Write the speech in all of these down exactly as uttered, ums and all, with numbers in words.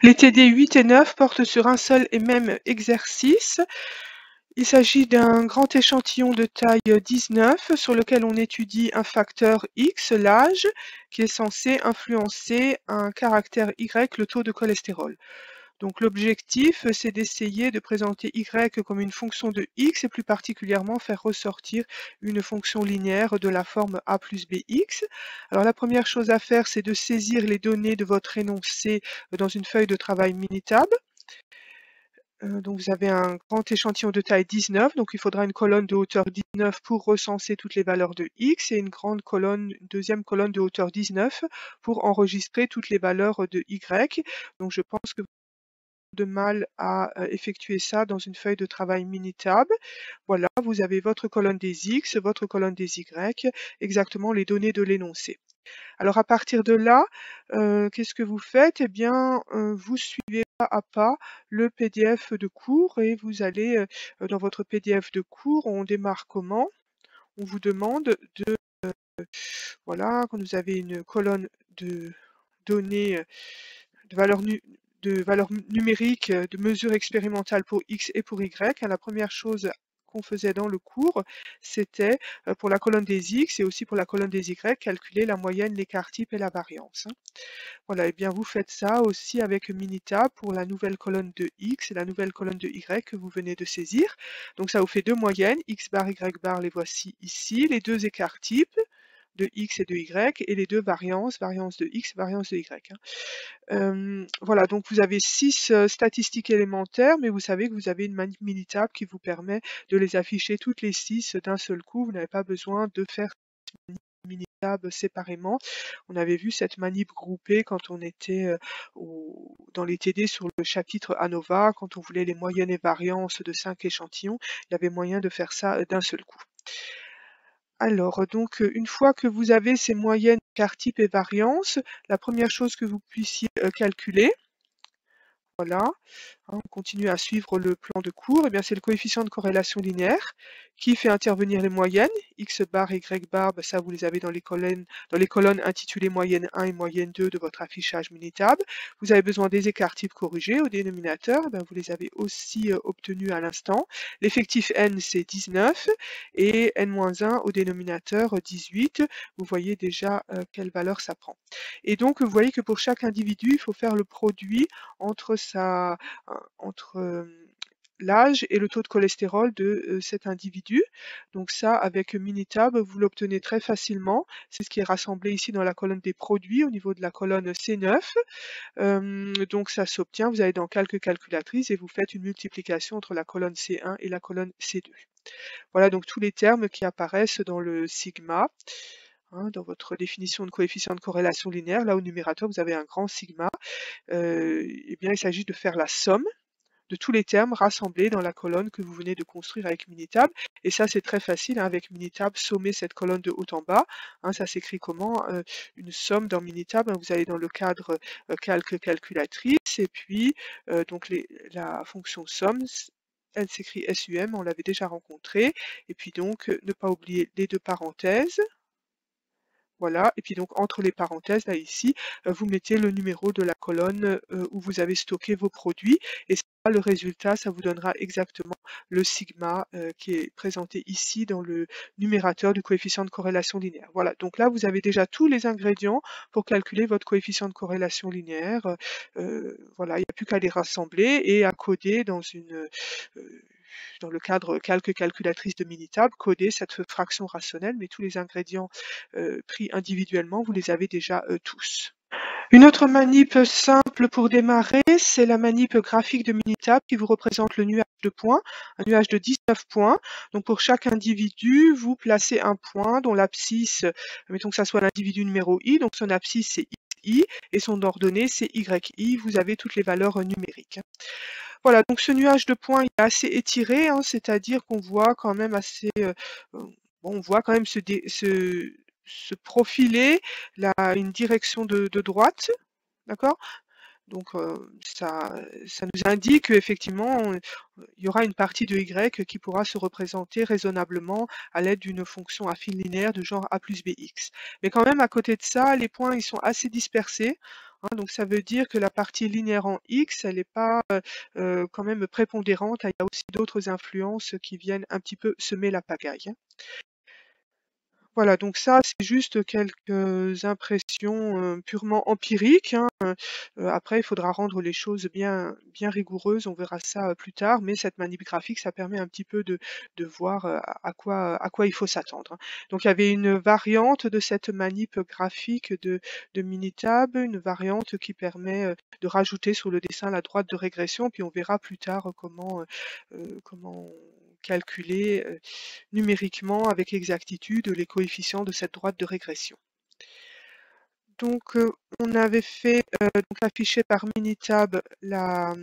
Les T D huit et neuf portent sur un seul et même exercice. Il s'agit d'un grand échantillon de taille dix-neuf sur lequel on étudie un facteur X, l'âge, qui est censé influencer un caractère Y, le taux de cholestérol. Donc l'objectif, c'est d'essayer de présenter Y comme une fonction de X et plus particulièrement faire ressortir une fonction linéaire de la forme A plus Bx. Alors la première chose à faire, c'est de saisir les données de votre énoncé dans une feuille de travail Minitab. Euh, donc vous avez un grand échantillon de taille dix-neuf, donc il faudra une colonne de hauteur dix-neuf pour recenser toutes les valeurs de X et une grande colonne, une deuxième colonne de hauteur dix-neuf pour enregistrer toutes les valeurs de Y. Donc je pense que de mal à euh, effectuer ça dans une feuille de travail Minitab. Voilà, vous avez votre colonne des X, votre colonne des Y, exactement les données de l'énoncé. Alors à partir de là, euh, qu'est-ce que vous faites? Eh bien, euh, vous suivez pas à pas le P D F de cours et vous allez euh, dans votre P D F de cours, on démarre comment? On vous demande de, euh, voilà, quand vous avez une colonne de données, euh, de valeurs nu de valeurs numériques, euh, de mesures expérimentales pour X et pour Y. La première chose qu'on faisait dans le cours, c'était euh, pour la colonne des X et aussi pour la colonne des Y, calculer la moyenne, l'écart type et la variance. hein. Voilà, et bien vous faites ça aussi avec Minitab pour la nouvelle colonne de X et la nouvelle colonne de Y que vous venez de saisir. Donc ça vous fait deux moyennes, X bar, Y bar, les voici ici, les deux écarts types de X et de Y, et les deux variances, variance de X, variance de Y. hein. Euh, voilà, donc vous avez six euh, statistiques élémentaires, mais vous savez que vous avez une manip Minitab qui vous permet de les afficher toutes les six d'un seul coup. Vous n'avez pas besoin de faire Minitab séparément. On avait vu cette manip groupée quand on était euh, au- dans les T D sur le chapitre ANOVA, quand on voulait les moyennes et variances de cinq échantillons, il y avait moyen de faire ça euh, d'un seul coup. Alors, donc, euh, une fois que vous avez ces moyennes, écarts type et variance, la première chose que vous puissiez euh, calculer, voilà, hein, on continue à suivre le plan de cours, et bien c'est le coefficient de corrélation linéaire qui fait intervenir les moyennes, X bar, Y bar, ben ça vous les avez dans les colonnes, dans les colonnes intitulées moyenne un et moyenne deux de votre affichage Minitab. Vous avez besoin des écarts types corrigés au dénominateur, ben vous les avez aussi euh, obtenus à l'instant. L'effectif n c'est dix-neuf et n moins un au dénominateur dix-huit. Vous voyez déjà euh, quelle valeur ça prend. Et donc vous voyez que pour chaque individu, il faut faire le produit entre sa entre euh, l'âge et le taux de cholestérol de euh, cet individu. Donc ça, avec Minitab, vous l'obtenez très facilement. C'est ce qui est rassemblé ici dans la colonne des produits au niveau de la colonne C neuf. Euh, donc ça s'obtient, vous allez dans Calque calculatrice et vous faites une multiplication entre la colonne C un et la colonne C deux. Voilà donc tous les termes qui apparaissent dans le sigma. Hein, dans votre définition de coefficient de corrélation linéaire, là au numérateur, vous avez un grand sigma. Euh, eh bien, il s'agit de faire la somme de tous les termes rassemblés dans la colonne que vous venez de construire avec Minitab. Et ça, c'est très facile, hein, avec Minitab, sommer cette colonne de haut en bas. Hein, ça s'écrit comment? euh, Une somme dans Minitab, hein, vous allez dans le cadre euh, calque calculatrice, et puis euh, donc les, la fonction somme, elle s'écrit S U M, on l'avait déjà rencontré. Et puis donc, euh, ne pas oublier les deux parenthèses. Voilà, et puis donc entre les parenthèses, là ici, euh, vous mettez le numéro de la colonne euh, où vous avez stocké vos produits, et ça, le résultat, ça vous donnera exactement le sigma euh, qui est présenté ici dans le numérateur du coefficient de corrélation linéaire. Voilà, donc là, vous avez déjà tous les ingrédients pour calculer votre coefficient de corrélation linéaire. Euh, voilà, il n'y a plus qu'à les rassembler et à coder dans une... euh, dans le cadre calque calculatrice de Minitab, coder cette fraction rationnelle, mais tous les ingrédients euh, pris individuellement, vous les avez déjà euh, tous. Une autre manip simple pour démarrer, c'est la manip graphique de Minitab qui vous représente le nuage de points, un nuage de dix-neuf points. Donc pour chaque individu, vous placez un point dont l'abscisse, mettons que ça soit l'individu numéro i, donc son abscisse c'est xi et son ordonnée c'est yi. Vous avez toutes les valeurs numériques. Voilà, donc ce nuage de points il est assez étiré, hein, c'est-à-dire qu'on voit quand même assez, euh, bon, on voit quand même se, dé, se, se profiler la, une direction de, de droite, d'accord? Donc euh, ça, ça nous indique qu'effectivement, il y aura une partie de y qui pourra se représenter raisonnablement à l'aide d'une fonction affine linéaire de genre a plus bx. Mais quand même, à côté de ça, les points ils sont assez dispersés. hein. Donc ça veut dire que la partie linéaire en X, elle n'est pas euh, euh, quand même prépondérante. Il y a aussi d'autres influences qui viennent un petit peu semer la pagaille, hein. Voilà, donc ça, c'est juste quelques impressions euh, purement empiriques, hein. Euh, après, il faudra rendre les choses bien, bien rigoureuses, on verra ça euh, plus tard, mais cette manip graphique, ça permet un petit peu de, de voir euh, à quoi, à quoi il faut s'attendre, hein. Donc, il y avait une variante de cette manip graphique de, de Minitab, une variante qui permet euh, de rajouter sur le dessin la droite de régression, puis on verra plus tard euh, comment, euh, euh, comment calculer euh, numériquement avec exactitude les coefficients de cette droite de régression. Donc, euh, on avait fait, euh, donc affiché par Minitab la,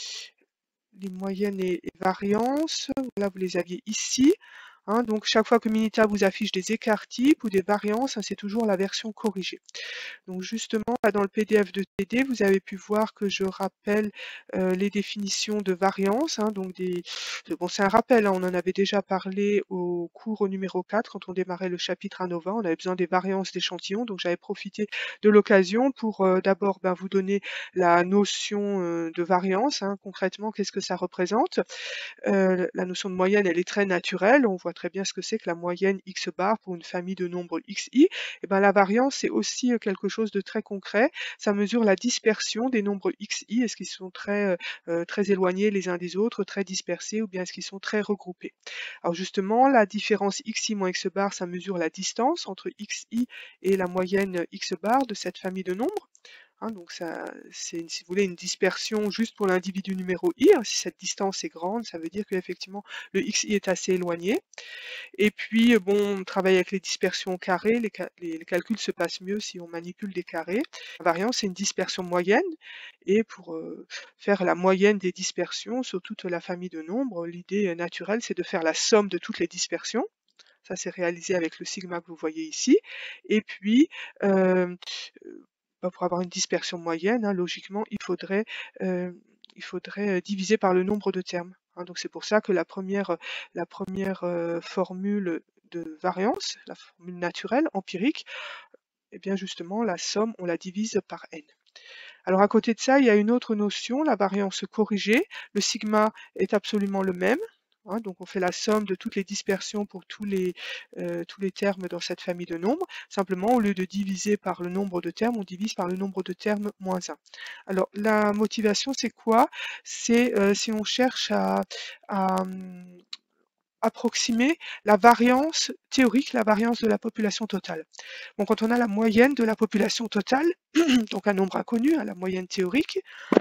les moyennes et, et variances. Voilà, vous les aviez ici, hein. Donc, chaque fois que Minitab vous affiche des écarts types ou des variances, hein, c'est toujours la version corrigée. Donc justement, là, dans le P D F de T D, vous avez pu voir que je rappelle euh, les définitions de variance, hein, donc des... Bon, c'est un rappel, hein, on en avait déjà parlé au cours numéro quatre, quand on démarrait le chapitre ANOVA, on avait besoin des variances d'échantillons, donc j'avais profité de l'occasion pour euh, d'abord ben, vous donner la notion euh, de variance, hein, concrètement, qu'est-ce que ça représente. Euh, la notion de moyenne, elle est très naturelle. On voit très bien ce que c'est que la moyenne x bar pour une famille de nombres xi. Et ben, la variance, c'est aussi euh, quelque chose de très concret. Ça mesure la dispersion des nombres xi. Est-ce qu'ils sont très, euh, très éloignés les uns des autres, très dispersés, ou bien est-ce qu'ils sont très regroupés? Alors justement, la différence xi moins x bar, ça mesure la distance entre xi et la moyenne x bar de cette famille de nombres. Hein, donc ça, c'est, si vous voulez, une dispersion juste pour l'individu numéro i, hein. Si cette distance est grande, ça veut dire qu'effectivement le xi est assez éloigné. Et puis, bon, on travaille avec les dispersions carrées. Les, les, les calculs se passent mieux si on manipule des carrés. La variance, c'est une dispersion moyenne. Et pour euh, faire la moyenne des dispersions sur toute la famille de nombres, l'idée naturelle, c'est de faire la somme de toutes les dispersions. Ça, c'est réalisé avec le sigma que vous voyez ici. Et puis, euh, pour avoir une dispersion moyenne, hein, logiquement, il faudrait, euh, il faudrait diviser par le nombre de termes, hein. Donc c'est pour ça que la première, la première euh, formule de variance, la formule naturelle, empirique, eh bien justement, la somme, on la divise par n. Alors à côté de ça, il y a une autre notion, la variance corrigée. Le sigma est absolument le même, hein, donc on fait la somme de toutes les dispersions pour tous les, euh, tous les termes dans cette famille de nombres. Simplement, au lieu de diviser par le nombre de termes, on divise par le nombre de termes moins un. Alors la motivation, c'est quoi? C'est euh, si on cherche à, à hum, approximer la variance théorique, la variance de la population totale. Bon, quand on a la moyenne de la population totale, donc un nombre inconnu, hein, la moyenne théorique,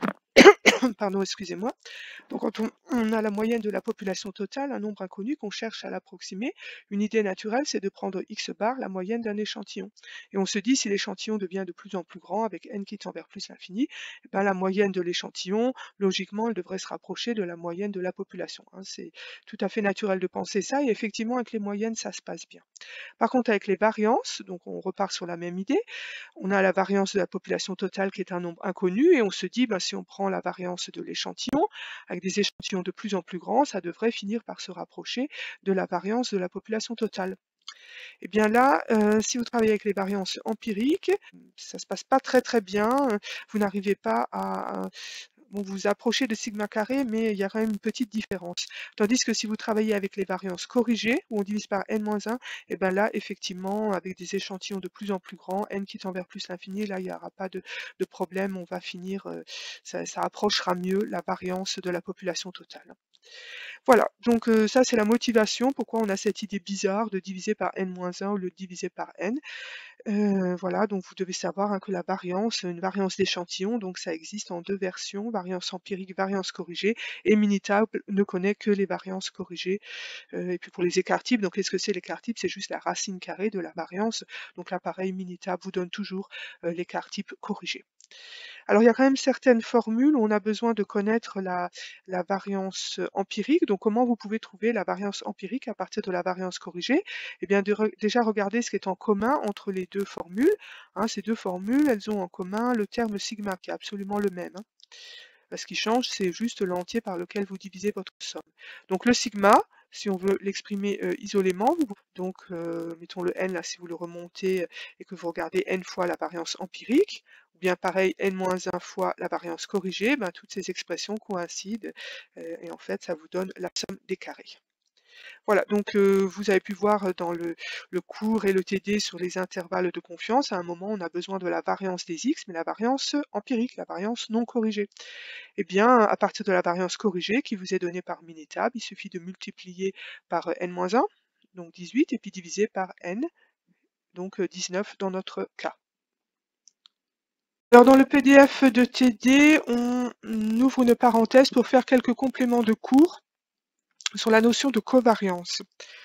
pardon, excusez-moi. Donc quand on, on a la moyenne de la population totale, un nombre inconnu qu'on cherche à l'approximer, une idée naturelle, c'est de prendre x bar, la moyenne d'un échantillon. Et on se dit, si l'échantillon devient de plus en plus grand, avec n qui tend vers plus l'infini, eh ben, la moyenne de l'échantillon, logiquement, elle devrait se rapprocher de la moyenne de la population, hein. C'est tout à fait naturel de penser ça, et effectivement, avec les moyennes, ça se passe bien. Par contre, avec les variances, donc on repart sur la même idée, on a la variance de la population totale qui est un nombre inconnu, et on se dit, ben, si on prend la variance de l'échantillon, avec des échantillons de plus en plus grands, ça devrait finir par se rapprocher de la variance de la population totale. Et bien là, euh, si vous travaillez avec les variances empiriques, ça se passe pas très très bien, vous n'arrivez pas à... Bon, vous vous approchez de sigma carré, mais il y a quand même une petite différence. Tandis que si vous travaillez avec les variances corrigées, où on divise par n moins un, et bien là, effectivement, avec des échantillons de plus en plus grands, n qui tend vers plus l'infini, là, il n'y aura pas de, de problème, on va finir, euh, ça, ça approchera mieux la variance de la population totale. Voilà, donc euh, ça c'est la motivation, pourquoi on a cette idée bizarre de diviser par n moins un au lieu de diviser par n. Euh, voilà, donc vous devez savoir, hein, que la variance, une variance d'échantillon, donc ça existe en deux versions, variance empirique, variance corrigée, et Minitab ne connaît que les variances corrigées. Euh, et puis pour les écarts types, donc qu'est-ce que c'est l'écart type? C'est juste la racine carrée de la variance. Donc là pareil, Minitab vous donne toujours euh, l'écart type corrigé. Alors il y a quand même certaines formules où on a besoin de connaître la, la variance empirique. Donc comment vous pouvez trouver la variance empirique à partir de la variance corrigée? Eh bien de re, déjà regarder ce qui est en commun entre les deux formules, hein. Ces deux formules, elles ont en commun le terme sigma qui est absolument le même, hein. Ce qui change, c'est juste l'entier par lequel vous divisez votre somme. Donc le sigma, si on veut l'exprimer euh, isolément, vous, donc euh, mettons le n là si vous le remontez et que vous regardez n fois la variance empirique, ou bien pareil, n moins un fois la variance corrigée, ben, toutes ces expressions coïncident euh, et en fait ça vous donne la somme des carrés. Voilà, donc euh, vous avez pu voir dans le, le cours et le T D sur les intervalles de confiance, à un moment on a besoin de la variance des x, mais la variance empirique, la variance non corrigée. Eh bien, à partir de la variance corrigée qui vous est donnée par Minitab, il suffit de multiplier par n moins un, donc dix-huit, et puis diviser par n, donc dix-neuf dans notre cas. Alors dans le P D F de T D, on ouvre une parenthèse pour faire quelques compléments de cours sur la notion de covariance.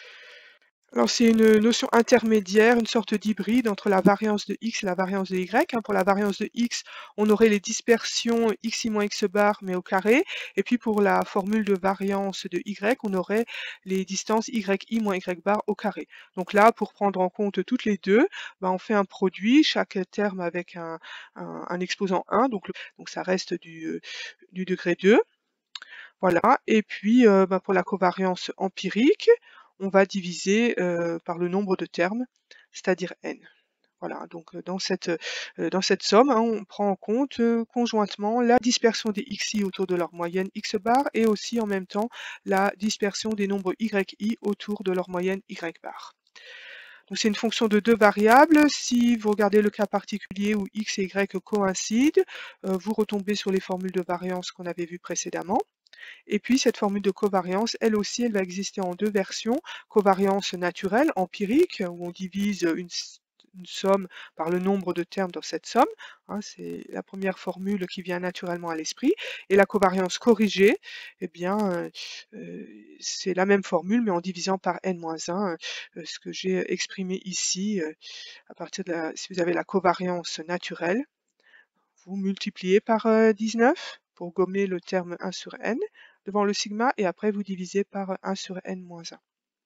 Alors c'est une notion intermédiaire, une sorte d'hybride entre la variance de x et la variance de y. Hein. Pour la variance de x, on aurait les dispersions xi moins x bar, mais au carré. Et puis pour la formule de variance de y, on aurait les distances yi moins y bar au carré. Donc là, pour prendre en compte toutes les deux, ben on fait un produit, chaque terme avec un, un, un exposant un, donc, le, donc ça reste du, du degré deux. Voilà, et puis euh, ben pour la covariance empirique, on va diviser euh, par le nombre de termes, c'est-à-dire n. Voilà, donc dans cette, euh, dans cette somme, hein, on prend en compte euh, conjointement la dispersion des xi autour de leur moyenne x bar et aussi en même temps la dispersion des nombres yi autour de leur moyenne y bar. Donc c'est une fonction de deux variables. Si vous regardez le cas particulier où x et y coïncident, euh, vous retombez sur les formules de variance qu'on avait vues précédemment. Et puis cette formule de covariance, elle aussi, elle va exister en deux versions. Covariance naturelle, empirique, où on divise une, une somme par le nombre de termes dans cette somme. Hein, c'est la première formule qui vient naturellement à l'esprit. Et la covariance corrigée, eh bien, euh, euh, c'est la même formule, mais en divisant par n moins un, euh, ce que j'ai exprimé ici, euh, à partir de la, si vous avez la covariance naturelle, vous multipliez par euh, dix-neuf pour gommer le terme un sur n devant le sigma et après vous divisez par un sur n moins un.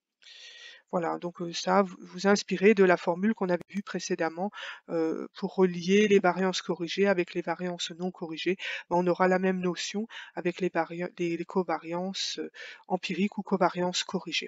Voilà, donc euh, ça, vous vous inspirez de la formule qu'on avait vue précédemment euh, pour relier les variances corrigées avec les variances non corrigées. On aura la même notion avec les, les, les covariances euh, empiriques ou covariances corrigées.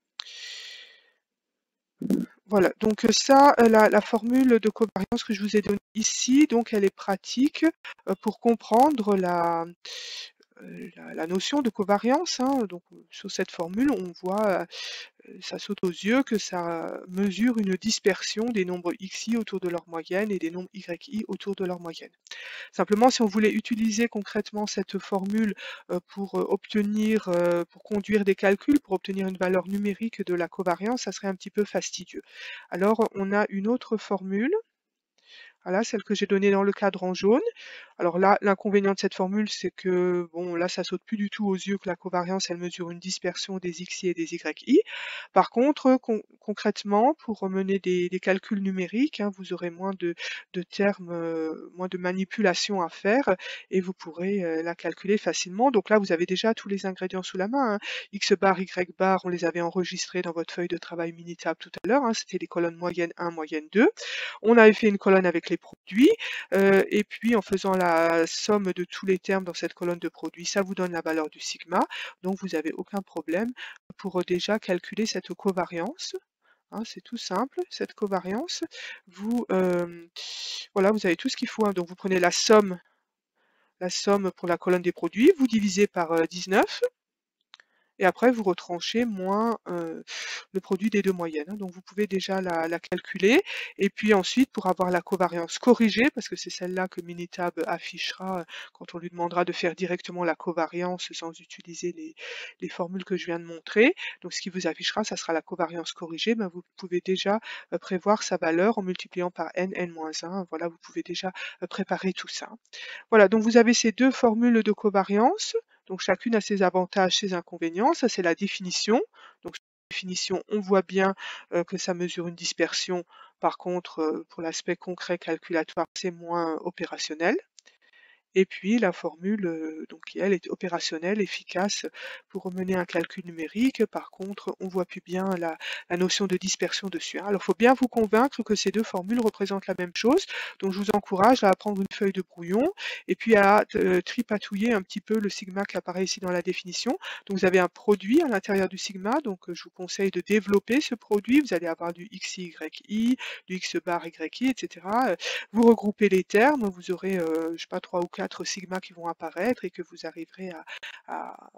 Voilà, donc ça, la, la formule de covariance que je vous ai donnée ici, donc elle est pratique euh, pour comprendre la, euh, la, la notion de covariance. Hein. Donc sur cette formule, on voit, euh, ça saute aux yeux que ça mesure une dispersion des nombres xi autour de leur moyenne et des nombres yi autour de leur moyenne. Simplement, si on voulait utiliser concrètement cette formule euh, pour euh, obtenir, euh, pour conduire des calculs, pour obtenir une valeur numérique de la covariance, ça serait un petit peu fastidieux. Alors, on a une autre formule. Voilà, celle que j'ai donnée dans le cadre en jaune. Alors là, l'inconvénient de cette formule, c'est que, bon, là, ça saute plus du tout aux yeux que la covariance, elle mesure une dispersion des xi et des yi. Par contre, con concrètement, pour mener des, des calculs numériques, hein, vous aurez moins de, de termes, euh, moins de manipulations à faire et vous pourrez euh, la calculer facilement. Donc là, vous avez déjà tous les ingrédients sous la main. Hein. X bar, Y bar, on les avait enregistrés dans votre feuille de travail Minitab tout à l'heure. Hein, C'était les colonnes moyenne un, moyenne deux. On avait fait une colonne avec les produits euh, et puis en faisant la somme de tous les termes dans cette colonne de produits, ça vous donne la valeur du sigma. Donc vous n'avez aucun problème pour déjà calculer cette covariance. Hein, c'est tout simple, cette covariance. Vous, euh, voilà, vous avez tout ce qu'il faut. Hein. Donc vous prenez la somme, la somme pour la colonne des produits, vous divisez par euh, dix-neuf. Et après, vous retranchez moins euh, le produit des deux moyennes. Hein. Donc, vous pouvez déjà la, la calculer. Et puis ensuite, pour avoir la covariance corrigée, parce que c'est celle-là que Minitab affichera quand on lui demandera de faire directement la covariance sans utiliser les, les formules que je viens de montrer. Donc, ce qui vous affichera, ça sera la covariance corrigée. Ben, vous pouvez déjà euh, prévoir sa valeur en multipliant par n, n moins un. Voilà, vous pouvez déjà euh, préparer tout ça. Voilà, donc vous avez ces deux formules de covariance. Donc chacune a ses avantages, ses inconvénients. Ça, c'est la définition. Donc la définition, on voit bien euh, que ça mesure une dispersion. Par contre, euh, pour l'aspect concret calculatoire, c'est moins opérationnel. et puis la formule euh, donc, qui elle est opérationnelle, efficace pour mener un calcul numérique. Par contre, on voit plus bien la, la notion de dispersion dessus, hein. Alors, il faut bien vous convaincre que ces deux formules représentent la même chose. Donc, je vous encourage à prendre une feuille de brouillon et puis à euh, tripatouiller un petit peu le sigma qui apparaît ici dans la définition. Donc, vous avez un produit à l'intérieur du sigma. Donc, euh, je vous conseille de développer ce produit. Vous allez avoir du xi, yi, du x bar yi, et cetera. Euh, Vous regroupez les termes. Vous aurez, euh, je sais pas, trois ou quatre sigma qui vont apparaître et que vous arriverez à, à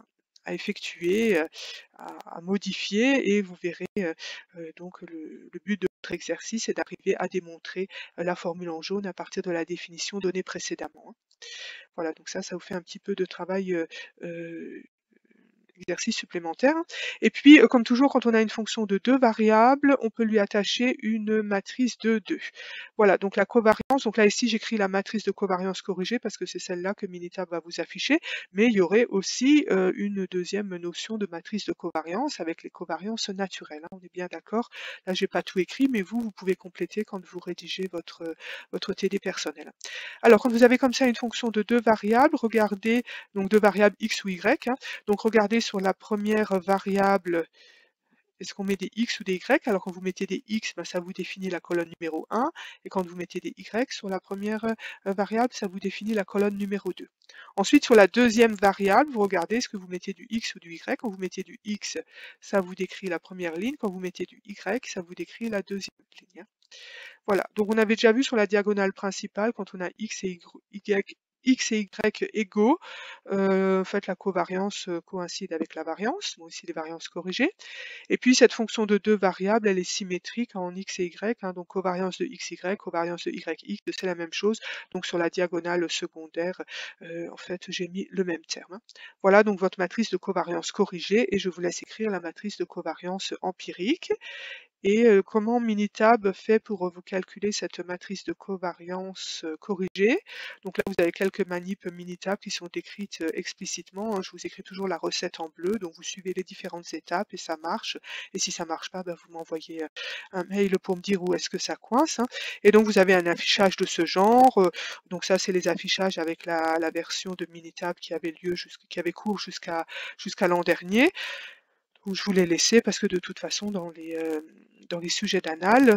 à effectuer, euh, à, à modifier, et vous verrez euh, euh, donc le, le but de votre exercice est d'arriver à démontrer euh, la formule en jaune à partir de la définition donnée précédemment, hein. Voilà, donc ça, ça vous fait un petit peu de travail euh, euh, exercice supplémentaire. Et puis, euh, comme toujours, quand on a une fonction de deux variables, on peut lui attacher une matrice de deux. Voilà, donc la covariance, donc là ici j'écris la matrice de covariance corrigée parce que c'est celle-là que Minitab va vous afficher, mais il y aurait aussi euh, une deuxième notion de matrice de covariance avec les covariances naturelles, hein, on est bien d'accord. Là, j'ai pas tout écrit, mais vous, vous pouvez compléter quand vous rédigez votre, votre T D personnel. Alors, quand vous avez comme ça une fonction de deux variables, regardez, donc deux variables x ou y, hein, donc regardez sur la première variable, est-ce qu'on met des x ou des y? Alors quand vous mettez des x, ben, ça vous définit la colonne numéro un, et quand vous mettez des y sur la première euh, variable, ça vous définit la colonne numéro deux. Ensuite, sur la deuxième variable, vous regardez ce que vous mettez du x ou du y. Quand vous mettez du x, ça vous décrit la première ligne. Quand vous mettez du y, ça vous décrit la deuxième ligne, hein. Voilà, donc on avait déjà vu sur la diagonale principale, quand on a x et y, x et y égaux, euh, en fait la covariance euh, coïncide avec la variance, bon ici les variances corrigées. Et puis cette fonction de deux variables, elle est symétrique en x et y, hein, donc covariance de xy, covariance de yx, c'est la même chose. Donc sur la diagonale secondaire, euh, en fait j'ai mis le même terme, hein. Voilà donc votre matrice de covariance corrigée, et je vous laisse écrire la matrice de covariance empirique. Et euh, comment Minitab fait pour euh, vous calculer cette matrice de covariance euh, corrigée? Donc là, vous avez quelques manips Minitab qui sont décrites euh, explicitement, hein. Je vous écris toujours la recette en bleu, donc vous suivez les différentes étapes et ça marche. Et si ça marche pas, ben, vous m'envoyez euh, un mail pour me dire où est-ce que ça coince, hein. Et donc vous avez un affichage de ce genre. euh, Donc ça, c'est les affichages avec la, la version de Minitab qui avait lieu, jusqu'- qui avait cours jusqu'à jusqu'à l'an dernier. Donc je vous l'ai laissé parce que de toute façon, dans les, euh, dans les sujets d'anal,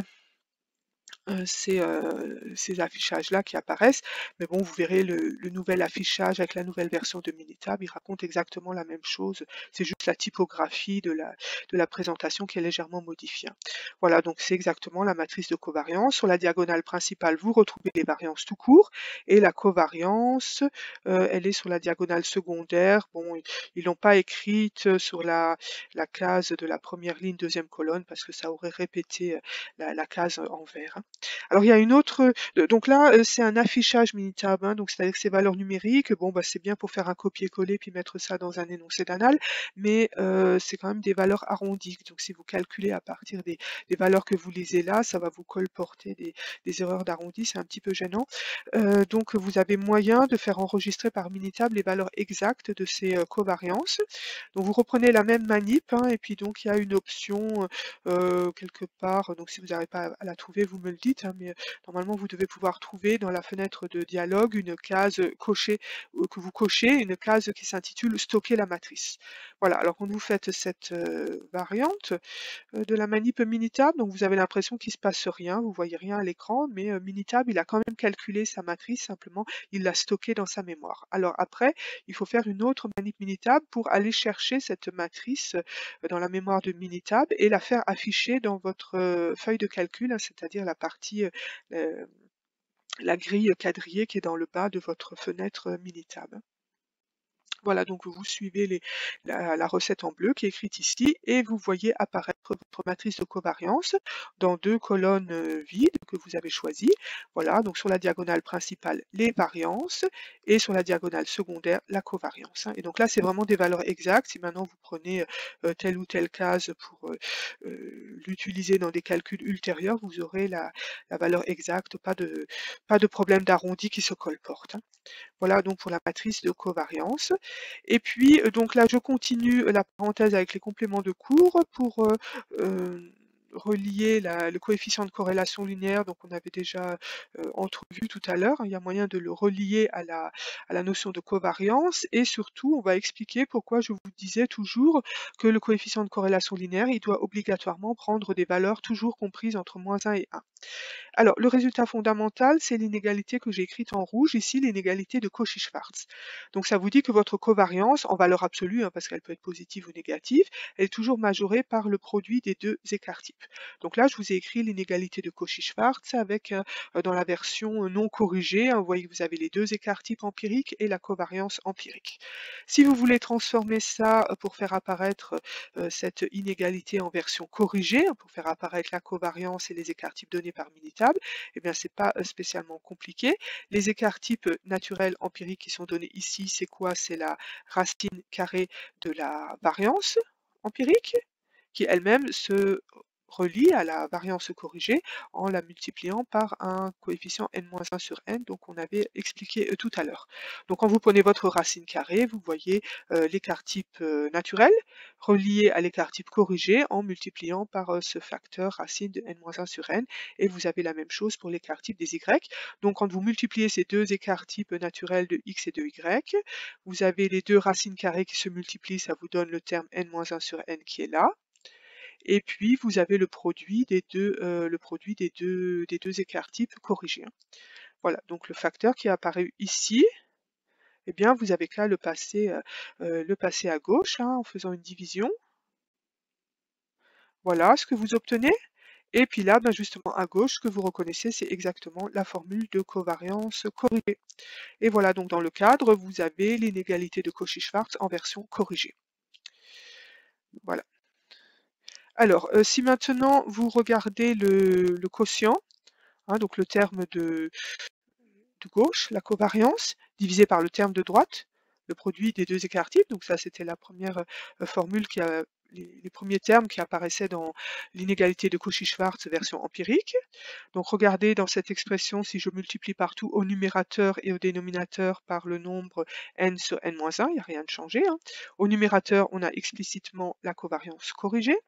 euh, c'est euh, ces affichages-là qui apparaissent. Mais bon, vous verrez le, le nouvel affichage avec la nouvelle version de Minitab, il raconte exactement la même chose. C'est juste la typographie de la, de la présentation qui est légèrement modifiée. Voilà, donc c'est exactement la matrice de covariance. Sur la diagonale principale, vous retrouvez les variances tout court. Et la covariance, euh, elle est sur la diagonale secondaire. Bon, ils l'ont pas écrite sur la, la case de la première ligne, deuxième colonne, parce que ça aurait répété la, la case en vert, hein. Alors il y a une autre, euh, donc là euh, c'est un affichage Minitab, hein, donc c'est-à-dire que ces valeurs numériques, bon bah c'est bien pour faire un copier-coller puis mettre ça dans un énoncé d'anal, mais euh, c'est quand même des valeurs arrondies. Donc si vous calculez à partir des, des valeurs que vous lisez là, ça va vous colporter des, des erreurs d'arrondi, c'est un petit peu gênant. Euh, donc vous avez moyen de faire enregistrer par Minitab les valeurs exactes de ces euh, covariances. Donc vous reprenez la même manip, hein, et puis donc il y a une option euh, quelque part, donc si vous n'arrivez pas à la trouver, vous me le dites, hein, mais normalement vous devez pouvoir trouver dans la fenêtre de dialogue une case cochée, euh, que vous cochez, une case qui s'intitule stocker la matrice. Voilà, alors quand vous faites cette euh, variante euh, de la manip Minitab, donc vous avez l'impression qu'il ne se passe rien, vous voyez rien à l'écran, mais euh, Minitab il a quand même calculé sa matrice, simplement il l'a stockée dans sa mémoire. Alors après, il faut faire une autre manip Minitab pour aller chercher cette matrice euh, dans la mémoire de Minitab et la faire afficher dans votre euh, feuille de calcul, hein, c'est-à-dire la partie, euh, euh, la grille quadrillée qui est dans le bas de votre fenêtre euh, Minitab. Voilà, donc vous suivez les, la, la recette en bleu qui est écrite ici et vous voyez apparaître votre matrice de covariance dans deux colonnes euh, vides que vous avez choisies. Voilà, donc sur la diagonale principale, les variances et sur la diagonale secondaire, la covariance, hein. Et donc là, c'est vraiment des valeurs exactes. Si maintenant vous prenez euh, telle ou telle case pour euh, euh, l'utiliser dans des calculs ultérieurs, vous aurez la, la valeur exacte, pas de, pas de problème d'arrondi qui se colporte, hein. Voilà donc pour la matrice de covariance. Et puis euh, donc là je continue la parenthèse avec les compléments de cours pour euh, euh, relier la, le coefficient de corrélation linéaire, donc on avait déjà euh, entrevu tout à l'heure, hein, il y a moyen de le relier à la, à la notion de covariance, et surtout on va expliquer pourquoi je vous disais toujours que le coefficient de corrélation linéaire, il doit obligatoirement prendre des valeurs toujours comprises entre moins un et un. Alors, le résultat fondamental, c'est l'inégalité que j'ai écrite en rouge, ici l'inégalité de Cauchy-Schwarz. Donc ça vous dit que votre covariance, en valeur absolue, hein, parce qu'elle peut être positive ou négative, elle est toujours majorée par le produit des deux écarts-types. Donc là, je vous ai écrit l'inégalité de Cauchy-Schwarz avec, euh, dans la version non corrigée, hein, vous voyez que vous avez les deux écarts-types empiriques et la covariance empirique. Si vous voulez transformer ça pour faire apparaître euh, cette inégalité en version corrigée, hein, pour faire apparaître la covariance et les écarts-types donnés par Minitab, eh bien c'est pas spécialement compliqué. Les écarts-types naturels empiriques qui sont donnés ici, c'est quoi? C'est la racine carrée de la variance empirique, qui elle-même se relie à la variance corrigée en la multipliant par un coefficient n moins un sur n, donc on avait expliqué tout à l'heure. Donc quand vous prenez votre racine carrée, vous voyez euh, l'écart-type euh, naturel relié à l'écart-type corrigé en multipliant par euh, ce facteur racine de n moins un sur n, et vous avez la même chose pour l'écart-type des y. Donc quand vous multipliez ces deux écarts-types naturels de x et de y, vous avez les deux racines carrées qui se multiplient, ça vous donne le terme n moins un sur n qui est là. Et puis vous avez le produit des deux, euh, le produit des deux, des deux écarts-types corrigés. Hein. Voilà, donc le facteur qui est apparu ici, eh bien vous avez qu'à le passer, euh, euh, le passer à gauche hein, en faisant une division. Voilà ce que vous obtenez. Et puis là, ben justement à gauche, ce que vous reconnaissez, c'est exactement la formule de covariance corrigée. Et voilà, donc dans le cadre, vous avez l'inégalité de Cauchy-Schwarz en version corrigée. Voilà. Alors, euh, si maintenant vous regardez le, le quotient, hein, donc le terme de, de gauche, la covariance, divisé par le terme de droite, le produit des deux écarts-types, donc ça c'était la première euh, formule, qui a, les, les premiers termes qui apparaissaient dans l'inégalité de Cauchy-Schwarz version empirique. Donc regardez dans cette expression, si je multiplie partout au numérateur et au dénominateur par le nombre n sur n moins un, il n'y a rien de changé. Hein. Au numérateur, on a explicitement la covariance corrigée.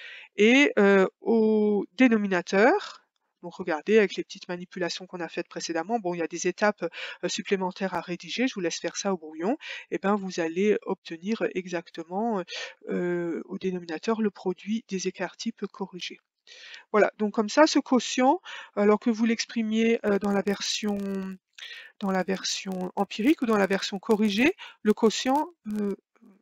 Et euh, au dénominateur, donc regardez avec les petites manipulations qu'on a faites précédemment, bon il y a des étapes euh, supplémentaires à rédiger, je vous laisse faire ça au brouillon, et ben vous allez obtenir exactement euh, au dénominateur le produit des écarts-types corrigés. Voilà, donc comme ça ce quotient, alors que vous l'exprimiez euh, dans la version dans la version empirique ou dans la version corrigée, le quotient euh,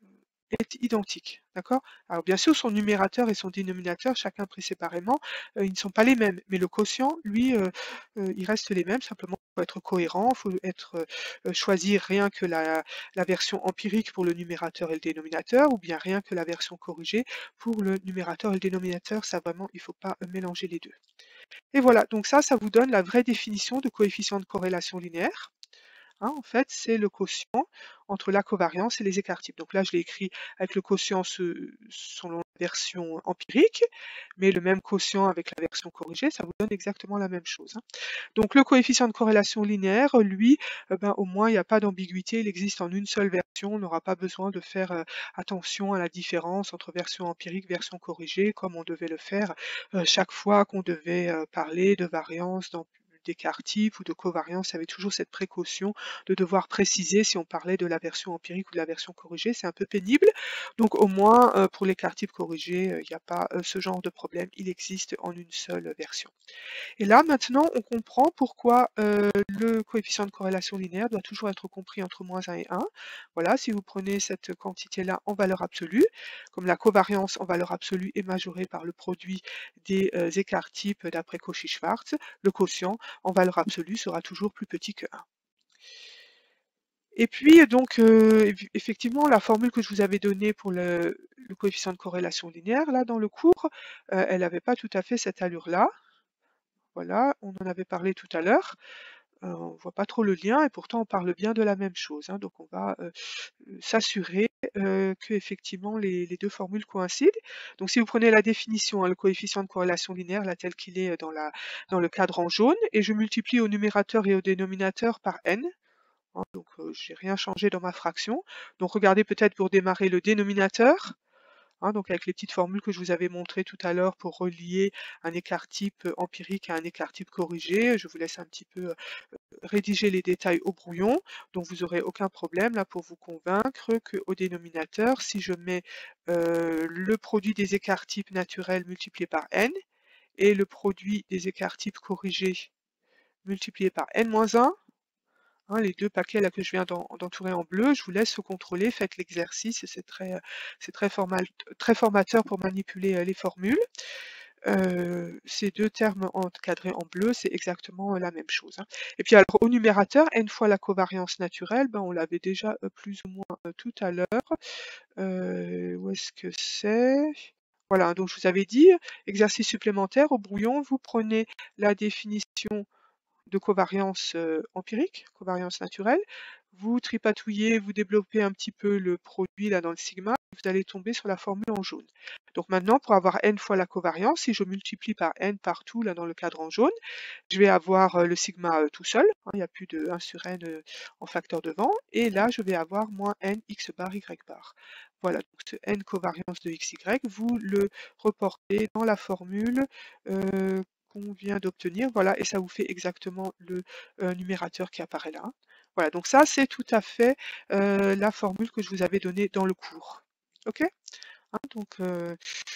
est identique, d'accord? Alors bien sûr, son numérateur et son dénominateur, chacun pris séparément, euh, ils ne sont pas les mêmes, mais le quotient, lui, euh, euh, il reste les mêmes, simplement pour être cohérent, il faut être, euh, choisir rien que la, la version empirique pour le numérateur et le dénominateur, ou bien rien que la version corrigée pour le numérateur et le dénominateur, ça vraiment, il ne faut pas euh, mélanger les deux. Et voilà, donc ça, ça vous donne la vraie définition de coefficient de corrélation linéaire. Hein, en fait, c'est le quotient entre la covariance et les écarts-types. Donc là, je l'ai écrit avec le quotient se- selon la version empirique, mais le même quotient avec la version corrigée, ça vous donne exactement la même chose. Hein. Donc le coefficient de corrélation linéaire, lui, eh ben, au moins, il n'y a pas d'ambiguïté, il existe en une seule version, on n'aura pas besoin de faire euh, attention à la différence entre version empirique et version corrigée, comme on devait le faire euh, chaque fois qu'on devait euh, parler de variance dans d'écart-type ou de covariance, il y avait toujours cette précaution de devoir préciser si on parlait de la version empirique ou de la version corrigée, c'est un peu pénible. Donc au moins euh, pour l'écart-type corrigé, il n'y a pas euh, ce genre de problème, il existe en une seule version. Et là maintenant on comprend pourquoi euh, le coefficient de corrélation linéaire doit toujours être compris entre moins un et un. Voilà, si vous prenez cette quantité-là en valeur absolue, comme la covariance en valeur absolue est majorée par le produit des euh, écarts-types d'après Cauchy-Schwarz, le quotient en valeur absolue sera toujours plus petit que un. Et puis donc euh, effectivement la formule que je vous avais donnée pour le, le coefficient de corrélation linéaire, là dans le cours, euh, elle n'avait pas tout à fait cette allure-là. Voilà, on en avait parlé tout à l'heure. Euh, on ne voit pas trop le lien et pourtant on parle bien de la même chose. Hein, donc on va euh, s'assurer euh, que effectivement les, les deux formules coïncident. Donc si vous prenez la définition, hein, le coefficient de corrélation linéaire, là tel qu'il est dans, la, dans le cadre en jaune, et je multiplie au numérateur et au dénominateur par n. Hein, donc euh, j'ai rien changé dans ma fraction. Donc regardez peut-être pour démarrer le dénominateur. Hein, donc avec les petites formules que je vous avais montrées tout à l'heure pour relier un écart type empirique à un écart type corrigé. Je vous laisse un petit peu rédiger les détails au brouillon, donc vous n'aurez aucun problème là pour vous convaincre qu'au dénominateur, si je mets euh, le produit des écarts types naturels multiplié par n et le produit des écarts types corrigés multiplié par n moins un, hein, les deux paquets là que je viens d'entourer en bleu, je vous laisse contrôler, faites l'exercice, c'est très, c'est très, formal, très formateur pour manipuler euh, les formules. Euh, ces deux termes encadrés en bleu, c'est exactement la même chose. Hein. Et puis alors au numérateur, n fois la covariance naturelle, ben, on l'avait déjà euh, plus ou moins euh, tout à l'heure. Euh, où est-ce que c'est? Voilà, donc je vous avais dit, exercice supplémentaire, au brouillon, vous prenez la définition de covariance euh, empirique, covariance naturelle, vous tripatouillez, vous développez un petit peu le produit là dans le sigma, vous allez tomber sur la formule en jaune. Donc maintenant, pour avoir n fois la covariance, si je multiplie par n partout là dans le cadre en jaune, je vais avoir euh, le sigma euh, tout seul, hein, il n'y a plus de un sur n euh, en facteur devant, et là je vais avoir moins n x bar y bar. Voilà, donc ce n covariance de xy, vous le reportez dans la formule euh, qu'on vient d'obtenir, voilà, et ça vous fait exactement le euh, numérateur qui apparaît là. Voilà, donc ça c'est tout à fait euh, la formule que je vous avais donnée dans le cours. Ok? Hein, donc euh,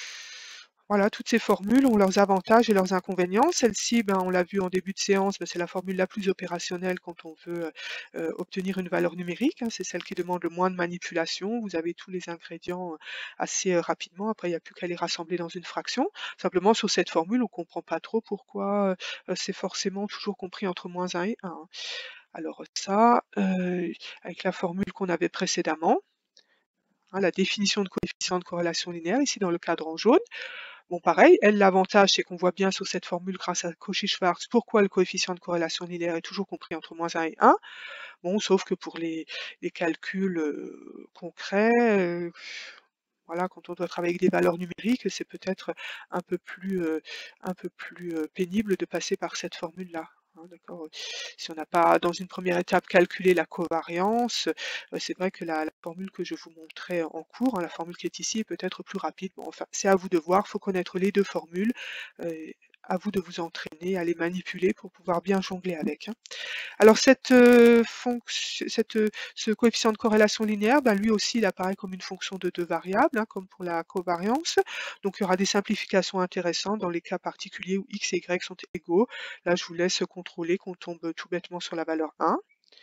voilà, toutes ces formules ont leurs avantages et leurs inconvénients. Celle-ci, ben, on l'a vu en début de séance, ben, c'est la formule la plus opérationnelle quand on veut euh, obtenir une valeur numérique. Hein, c'est celle qui demande le moins de manipulation. Vous avez tous les ingrédients euh, assez euh, rapidement. Après, il n'y a plus qu'à les rassembler dans une fraction. Simplement, sur cette formule, on ne comprend pas trop pourquoi euh, c'est forcément toujours compris entre moins un et un. Alors ça, euh, avec la formule qu'on avait précédemment, hein, la définition de coefficient de corrélation linéaire, ici dans le cadre en jaune. Bon, pareil, elle, l'avantage, c'est qu'on voit bien sur cette formule grâce à Cauchy-Schwarz pourquoi le coefficient de corrélation linéaire est toujours compris entre moins un et un. Bon, sauf que pour les, les calculs euh, concrets, euh, voilà, quand on doit travailler avec des valeurs numériques, c'est peut-être un peu plus, euh, un peu plus euh, pénible de passer par cette formule-là. Hein, d'accord. Si on n'a pas, dans une première étape, calculé la covariance, euh, c'est vrai que la, la formule que je vous montrais en cours, hein, la formule qui est ici, est peut-être plus rapide. Bon, enfin, c'est à vous de voir. Il faut connaître les deux formules. Euh, à vous de vous entraîner, à les manipuler pour pouvoir bien jongler avec. Hein. Alors cette, euh, fonction, cette, euh, ce coefficient de corrélation linéaire, ben, lui aussi il apparaît comme une fonction de deux variables, hein, comme pour la covariance. Donc il y aura des simplifications intéressantes dans les cas particuliers où x et y sont égaux. Là je vous laisse contrôler qu'on tombe tout bêtement sur la valeur un.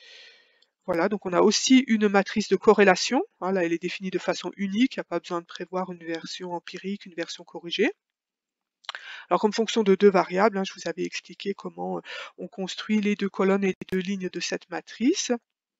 Voilà, donc on a aussi une matrice de corrélation. Hein, là elle est définie de façon unique, il n'y a pas besoin de prévoir une version empirique, une version corrigée. Alors comme fonction de deux variables, hein, je vous avais expliqué comment on construit les deux colonnes et les deux lignes de cette matrice.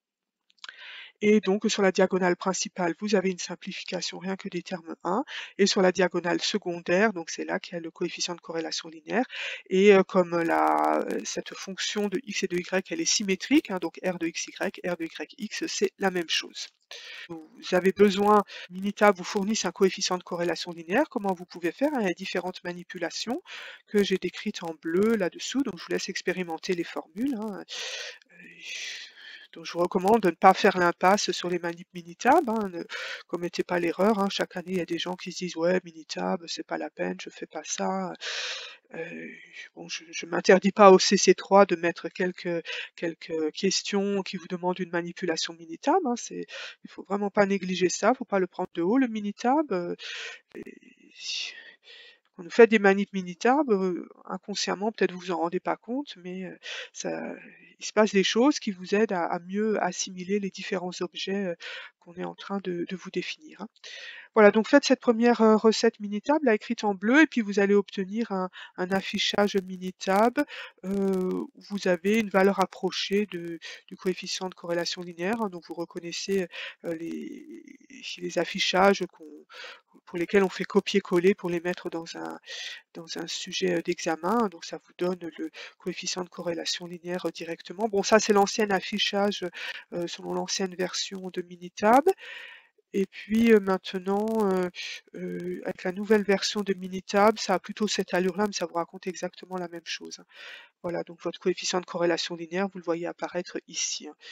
Et donc sur la diagonale principale, vous avez une simplification rien que des termes un, et sur la diagonale secondaire, donc c'est là qu'il y a le coefficient de corrélation linéaire, et euh, comme la, cette fonction de x et de y, elle est symétrique, hein, donc r de xy, r de yx, c'est la même chose. Vous avez besoin, Minitab vous fournisse un coefficient de corrélation linéaire. Comment vous pouvez faire? Il y a différentes manipulations que j'ai décrites en bleu là-dessous, donc je vous laisse expérimenter les formules. Hein. Donc je vous recommande de ne pas faire l'impasse sur les manip Minitab, hein, ne commettez pas l'erreur. Hein. Chaque année, il y a des gens qui se disent ouais, Minitab, c'est pas la peine, je fais pas ça. Euh, bon, je ne m'interdis pas au C C trois de mettre quelques, quelques questions qui vous demandent une manipulation Minitab. Hein, il ne faut vraiment pas négliger ça, il ne faut pas le prendre de haut, le Minitab. Euh, Quand vous faites des manips Minitab, euh, inconsciemment, peut-être vous vous en rendez pas compte, mais euh, ça, il se passe des choses qui vous aident à, à mieux assimiler les différents objets euh, qu'on est en train de, de vous définir. Hein. Voilà, donc faites cette première euh, recette Minitab, là écrite en bleu, et puis vous allez obtenir un, un affichage Minitab euh, où vous avez une valeur approchée de, du coefficient de corrélation linéaire. Hein, donc vous reconnaissez euh, les, les affichages qu'on pour lesquels on fait copier-coller pour les mettre dans un, dans un sujet d'examen. Donc ça vous donne le coefficient de corrélation linéaire directement. Bon, ça c'est l'ancien affichage euh, selon l'ancienne version de Minitab. Et puis euh, maintenant, euh, euh, avec la nouvelle version de Minitab, ça a plutôt cette allure-là, mais ça vous raconte exactement la même chose. Voilà, donc votre coefficient de corrélation linéaire, vous le voyez apparaître ici.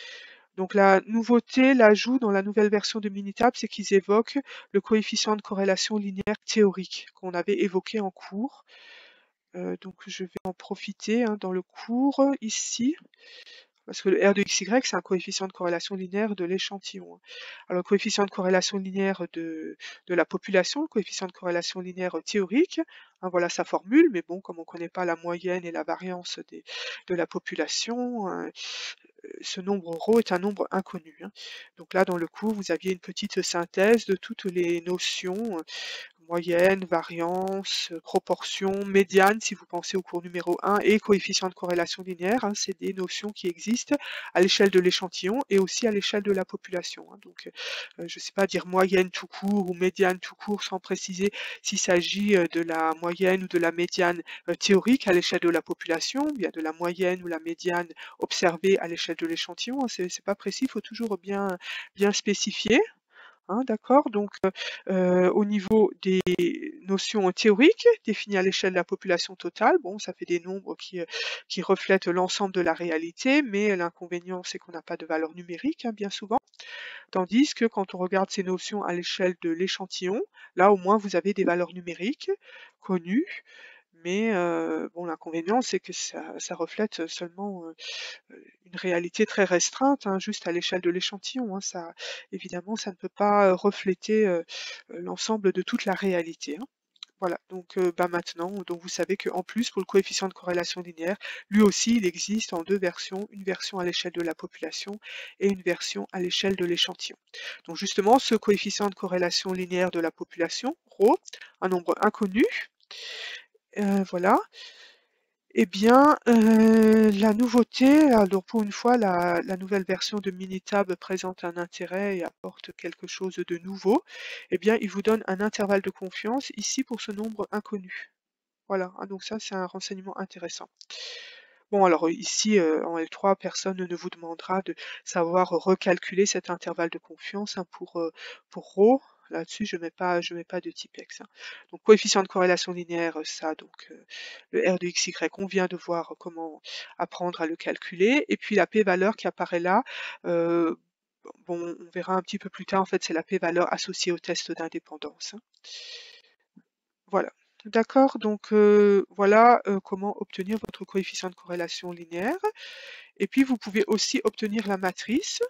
Donc la nouveauté, l'ajout dans la nouvelle version de Minitab, c'est qu'ils évoquent le coefficient de corrélation linéaire théorique qu'on avait évoqué en cours. Euh, donc je vais en profiter hein, dans le cours ici. Parce que le R de xy, c'est un coefficient de corrélation linéaire de l'échantillon. Alors, le coefficient de corrélation linéaire de, de la population, le coefficient de corrélation linéaire théorique, hein, voilà sa formule, mais bon, comme on ne connaît pas la moyenne et la variance des, de la population, hein, ce nombre ρ est un nombre inconnu. Hein. Donc là, dans le cours, vous aviez une petite synthèse de toutes les notions, euh, moyenne, variance, euh, proportion, médiane, si vous pensez au cours numéro un, et coefficient de corrélation linéaire. Hein, c'est des notions qui existent à l'échelle de l'échantillon et aussi à l'échelle de la population. Hein. Donc, euh, je ne sais pas dire moyenne tout court ou médiane tout court sans préciser s'il s'agit euh, de la moyenne ou de la médiane euh, théorique à l'échelle de la population, ou bien de la moyenne ou la médiane observée à l'échelle de l'échantillon. Hein. C'est c'est pas précis, il faut toujours bien, bien spécifier. Hein, d'accord. Donc, euh, au niveau des notions théoriques définies à l'échelle de la population totale, bon, ça fait des nombres qui, euh, qui reflètent l'ensemble de la réalité, mais l'inconvénient, c'est qu'on n'a pas de valeur numérique, hein, bien souvent. Tandis que quand on regarde ces notions à l'échelle de l'échantillon, là, au moins, vous avez des valeurs numériques connues. Mais euh, bon, l'inconvénient, c'est que ça, ça reflète seulement euh, une réalité très restreinte, hein, juste à l'échelle de l'échantillon. Hein. Ça, évidemment, ça ne peut pas euh, refléter euh, euh, l'ensemble de toute la réalité. Hein. Voilà, donc euh, bah maintenant, donc vous savez qu'en plus, pour le coefficient de corrélation linéaire, lui aussi, il existe en deux versions, une version à l'échelle de la population et une version à l'échelle de l'échantillon. Donc justement, ce coefficient de corrélation linéaire de la population, ρ, un nombre inconnu, euh, voilà. Eh bien, euh, la nouveauté, alors pour une fois, la, la nouvelle version de Minitab présente un intérêt et apporte quelque chose de nouveau. Eh bien, il vous donne un intervalle de confiance ici pour ce nombre inconnu. Voilà, hein, donc ça, c'est un renseignement intéressant. Bon, alors ici, euh, en L trois, personne ne vous demandera de savoir recalculer cet intervalle de confiance hein, pour, euh, pour ρ. Là-dessus, je ne mets pas, je mets pas de type X. Hein. Donc, coefficient de corrélation linéaire, ça, donc euh, le R de xy, on vient de voir comment apprendre à le calculer. Et puis la p-valeur qui apparaît là, euh, bon, on verra un petit peu plus tard, en fait, c'est la p-valeur associée au test d'indépendance. Hein. Voilà. D'accord, donc euh, voilà euh, comment obtenir votre coefficient de corrélation linéaire. Et puis vous pouvez aussi obtenir la matrice.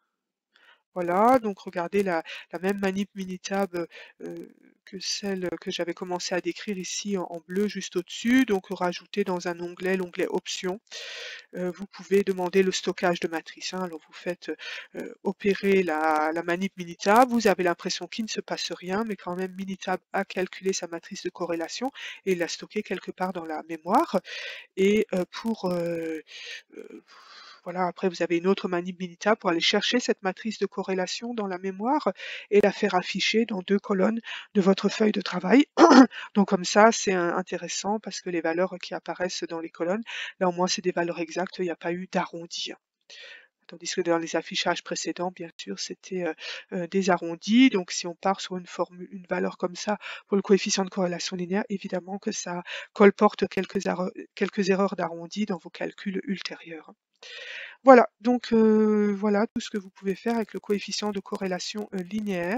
Voilà, donc regardez la, la même manip Minitab euh, que celle que j'avais commencé à décrire ici en, en bleu juste au-dessus. Donc rajouter dans un onglet, l'onglet options, euh, vous pouvez demander le stockage de matrice. Hein. Alors vous faites euh, opérer la, la manip Minitab, vous avez l'impression qu'il ne se passe rien, mais quand même Minitab a calculé sa matrice de corrélation et l'a stockée quelque part dans la mémoire. Et euh, pour euh, euh, voilà, après vous avez une autre manip Minitab pour aller chercher cette matrice de corrélation dans la mémoire et la faire afficher dans deux colonnes de votre feuille de travail. Donc comme ça, c'est intéressant parce que les valeurs qui apparaissent dans les colonnes, là au moins c'est des valeurs exactes, il n'y a pas eu d'arrondi. Tandis que dans les affichages précédents, bien sûr, c'était euh, euh, des arrondis. Donc si on part sur une formule, une valeur comme ça pour le coefficient de corrélation linéaire, évidemment que ça colporte quelques, erreurs, quelques erreurs d'arrondi dans vos calculs ultérieurs. Voilà, donc euh, voilà tout ce que vous pouvez faire avec le coefficient de corrélation euh, linéaire.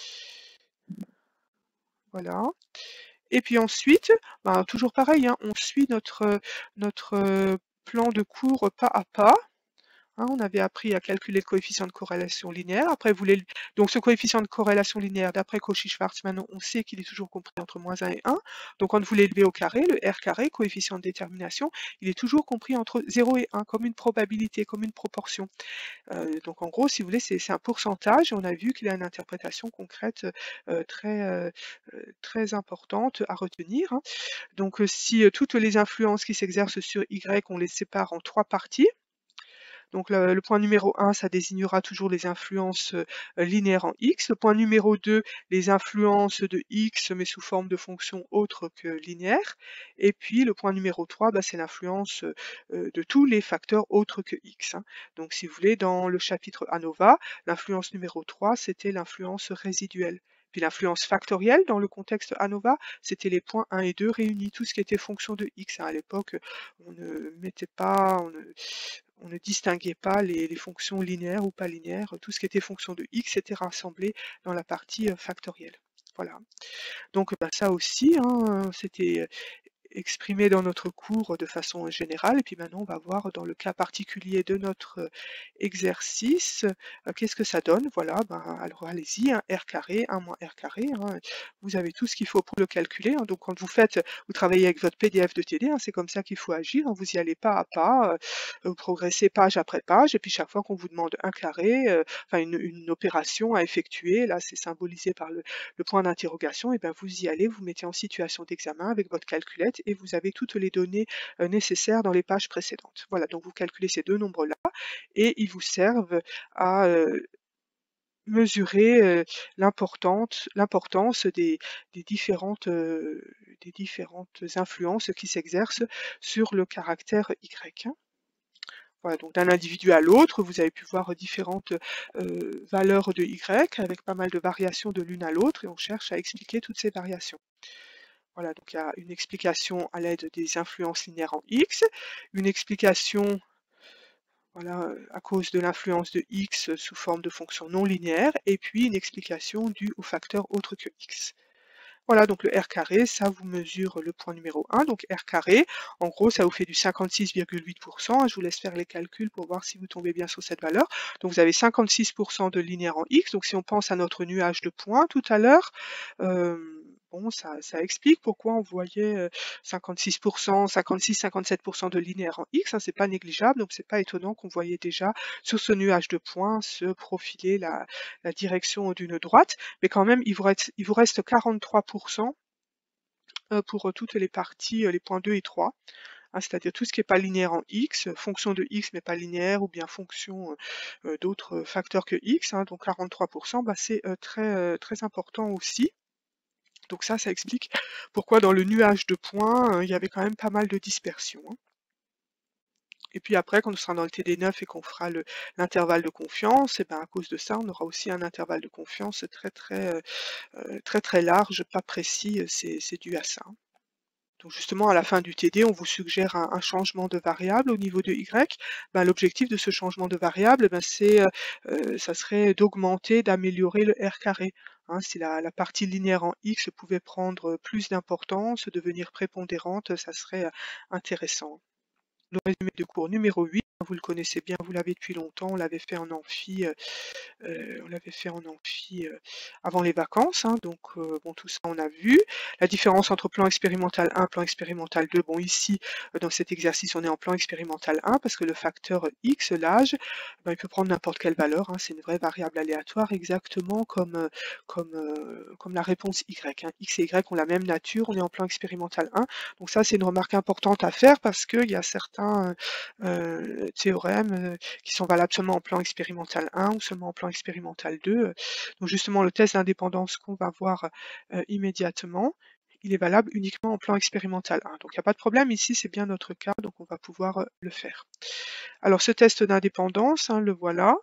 Voilà. Et puis ensuite, ben, toujours pareil, hein, on suit notre, notre euh, plan de cours pas à pas. Hein, on avait appris à calculer le coefficient de corrélation linéaire. Après, vous les... Donc ce coefficient de corrélation linéaire, d'après Cauchy-Schwarz, maintenant on sait qu'il est toujours compris entre moins un et un. Donc quand vous l'élevez au carré, le R carré, coefficient de détermination, il est toujours compris entre zéro et un, comme une probabilité, comme une proportion. Euh, donc en gros, si vous voulez, c'est un pourcentage. On a vu qu'il a une interprétation concrète euh, très, euh, très importante à retenir. Hein. Donc euh, si euh, toutes les influences qui s'exercent sur Y, on les sépare en trois parties. Donc le, le point numéro un, ça désignera toujours les influences euh, linéaires en X. Le point numéro deux, les influences de X, mais sous forme de fonctions autres que linéaires. Et puis le point numéro trois, bah, c'est l'influence euh, de tous les facteurs autres que X. Hein. Donc si vous voulez, dans le chapitre ANOVA, l'influence numéro trois, c'était l'influence résiduelle. Puis l'influence factorielle, dans le contexte ANOVA, c'était les points un et deux réunis, tout ce qui était fonction de X. Hein. À l'époque, on ne mettait pas... On ne, on ne distinguait pas les, les fonctions linéaires ou pas linéaires. Tout ce qui était fonction de x était rassemblé dans la partie euh, factorielle. Voilà. Donc bah, ça aussi, hein, c'était exprimé dans notre cours de façon générale. Et puis maintenant, on va voir dans le cas particulier de notre euh, exercice, euh, qu'est-ce que ça donne. Voilà, ben, alors allez-y, hein, r carré, un moins r carré. Hein, vous avez tout ce qu'il faut pour le calculer. Hein, donc quand vous faites, vous travaillez avec votre P D F de T D, hein, c'est comme ça qu'il faut agir. Hein, vous y allez pas à pas, euh, vous progressez page après page. Et puis chaque fois qu'on vous demande un carré, euh, enfin une, une opération à effectuer, là c'est symbolisé par le, le point d'interrogation, et ben vous y allez, vous mettez en situation d'examen avec votre calculette et vous avez toutes les données euh, nécessaires dans les pages précédentes. Voilà, donc vous calculez ces deux nombres-là et ils vous servent à euh, mesurer euh, l'importance l'importance des, des différentes euh, des différentes influences qui s'exercent sur le caractère Y. Hein. Voilà, donc d'un individu à l'autre, vous avez pu voir différentes euh, valeurs de Y avec pas mal de variations de l'une à l'autre et on cherche à expliquer toutes ces variations. Voilà, donc il y a une explication à l'aide des influences linéaires en X, une explication voilà, à cause de l'influence de X sous forme de fonction non linéaire, et puis une explication due au facteur autre que X. Voilà, donc le R carré, ça vous mesure le point numéro un, donc R carré, en gros ça vous fait du cinquante-six virgule huit pour cent, je vous laisse faire les calculs pour voir si vous tombez bien sur cette valeur. Donc vous avez cinquante-six pour cent de linéaire en X, donc si on pense à notre nuage de points tout à l'heure, euh, bon, ça, ça explique pourquoi on voyait euh, cinquante-six pour cent, cinquante-six, cinquante-sept pour cent de linéaire en X, hein, c'est pas négligeable, donc c'est pas étonnant qu'on voyait déjà sur ce nuage de points se profiler la, la direction d'une droite, mais quand même il vous reste, il vous reste quarante-trois pour cent pour toutes les parties, les points deux et trois, hein, c'est-à-dire tout ce qui n'est pas linéaire en X, fonction de X mais pas linéaire, ou bien fonction euh, d'autres facteurs que X, hein, donc quarante-trois pour cent, bah, c'est euh, très, euh, très important aussi. Donc ça, ça explique pourquoi dans le nuage de points, euh, il y avait quand même pas mal de dispersion. Hein. Et puis après, quand on sera dans le T D neuf et qu'on fera l'intervalle de confiance, et ben à cause de ça, on aura aussi un intervalle de confiance très très euh, très très large, pas précis, c'est dû à ça. Donc justement, à la fin du T D, on vous suggère un, un changement de variable au niveau de Y. Ben, l'objectif de ce changement de variable, ben, c'est, euh, euh, ça serait d'augmenter, d'améliorer le R carré. Hein, si la, la partie linéaire en X pouvait prendre plus d'importance, devenir prépondérante, ça serait euh, intéressant. Le résumé de cours numéro huit, vous le connaissez bien, vous l'avez depuis longtemps, on l'avait fait en amphi, euh, euh, on l'avait fait en amphi euh, avant les vacances, hein, donc euh, bon, tout ça on a vu. La différence entre plan expérimental un, plan expérimental deux, bon ici, euh, dans cet exercice, on est en plan expérimental un, parce que le facteur X, l'âge, ben, il peut prendre n'importe quelle valeur, hein, c'est une vraie variable aléatoire, exactement comme, euh, comme, euh, comme la réponse Y. Hein. X et Y ont la même nature, on est en plan expérimental un, donc ça c'est une remarque importante à faire, parce qu'il y a certains euh, théorèmes euh, qui sont valables seulement en plan expérimental un ou seulement en plan expérimental deux. Donc justement, le test d'indépendance qu'on va voir euh, immédiatement, il est valable uniquement en plan expérimental un. Donc il n'y a pas de problème, ici c'est bien notre cas, donc on va pouvoir euh, le faire. Alors ce test d'indépendance, hein, le voilà.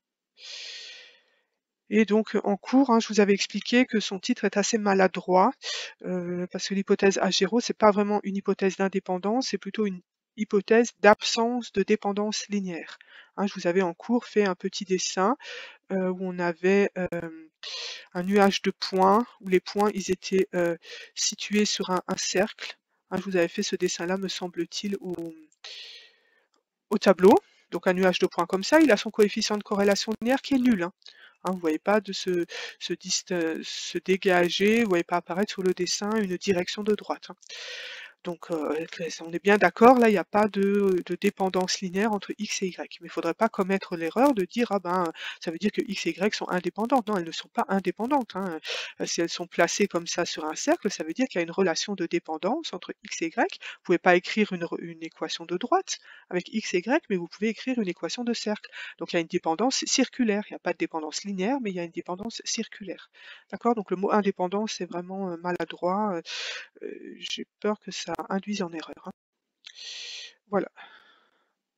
Et donc en cours, hein, je vous avais expliqué que son titre est assez maladroit, euh, parce que l'hypothèse H zéro, c'est pas vraiment une hypothèse d'indépendance, c'est plutôt une hypothèse d'absence de dépendance linéaire. Hein, je vous avais en cours fait un petit dessin euh, où on avait euh, un nuage de points, où les points ils étaient euh, situés sur un, un cercle. Hein, je vous avais fait ce dessin-là, me semble-t-il, au, au tableau. Donc un nuage de points comme ça, il a son coefficient de corrélation linéaire qui est nul. Hein. Hein, vous ne voyez pas de se, se, se dégager, vous ne voyez pas apparaître sur le dessin une direction de droite. Hein. Donc euh, on est bien d'accord, là il n'y a pas de, de dépendance linéaire entre X et Y. Mais il ne faudrait pas commettre l'erreur de dire ah ben ça veut dire que X et Y sont indépendantes. Non, elles ne sont pas indépendantes. Hein. Si elles sont placées comme ça sur un cercle, ça veut dire qu'il y a une relation de dépendance entre X et Y. Vous ne pouvez pas écrire une, une équation de droite avec X et Y, mais vous pouvez écrire une équation de cercle. Donc il y a une dépendance circulaire. Il n'y a pas de dépendance linéaire, mais il y a une dépendance circulaire. D'accord? Donc le mot indépendance c'est vraiment maladroit. Euh, j'ai peur que ça induise en erreur. Hein. Voilà.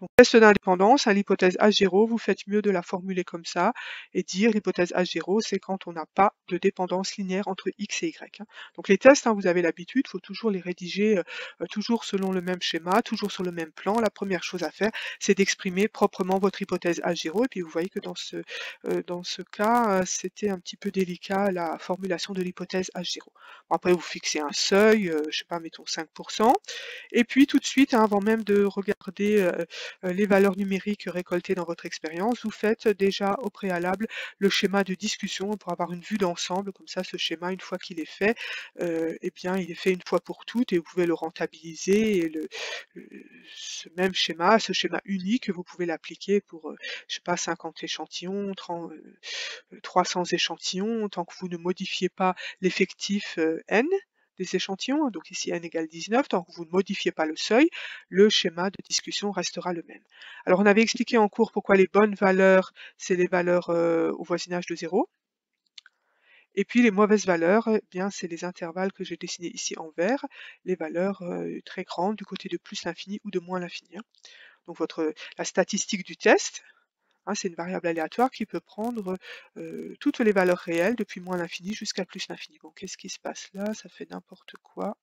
Donc, test d'indépendance, hein, l'hypothèse H zéro, vous faites mieux de la formuler comme ça et dire l'hypothèse H zéro, c'est quand on n'a pas de dépendance linéaire entre X et Y. Hein. Donc les tests, hein, vous avez l'habitude, il faut toujours les rédiger euh, toujours selon le même schéma, toujours sur le même plan. La première chose à faire, c'est d'exprimer proprement votre hypothèse H zéro. Et puis vous voyez que dans ce, euh, dans ce cas, euh, c'était un petit peu délicat la formulation de l'hypothèse H zéro. Bon, après, vous fixez un seuil, euh, je sais pas, mettons cinq pour cent. Et puis tout de suite, hein, avant même de regarder euh, euh, les valeurs numériques récoltées dans votre expérience, vous faites déjà au préalable le schéma de discussion pour avoir une vue d'ensemble. Comme ça, ce schéma, une fois qu'il est fait, euh, eh bien, il est fait une fois pour toutes et vous pouvez le rentabiliser. Et le, le- ce même schéma, ce schéma unique, vous pouvez l'appliquer pour, euh, je sais pas, cinquante échantillons, trente, euh, trois cents échantillons, tant que vous ne modifiez pas l'effectif euh, N des échantillons, donc ici n égale dix-neuf, tant que vous ne modifiez pas le seuil, le schéma de discussion restera le même. Alors on avait expliqué en cours pourquoi les bonnes valeurs, c'est les valeurs euh, au voisinage de zéro, et puis les mauvaises valeurs, eh bien c'est les intervalles que j'ai dessinés ici en vert, les valeurs euh, très grandes du côté de plus l'infini ou de moins l'infini. Hein. Donc votre, la statistique du test, hein, c'est une variable aléatoire qui peut prendre euh, toutes les valeurs réelles depuis moins l'infini jusqu'à plus l'infini. Bon, qu'est-ce qui se passe là? Ça fait n'importe quoi.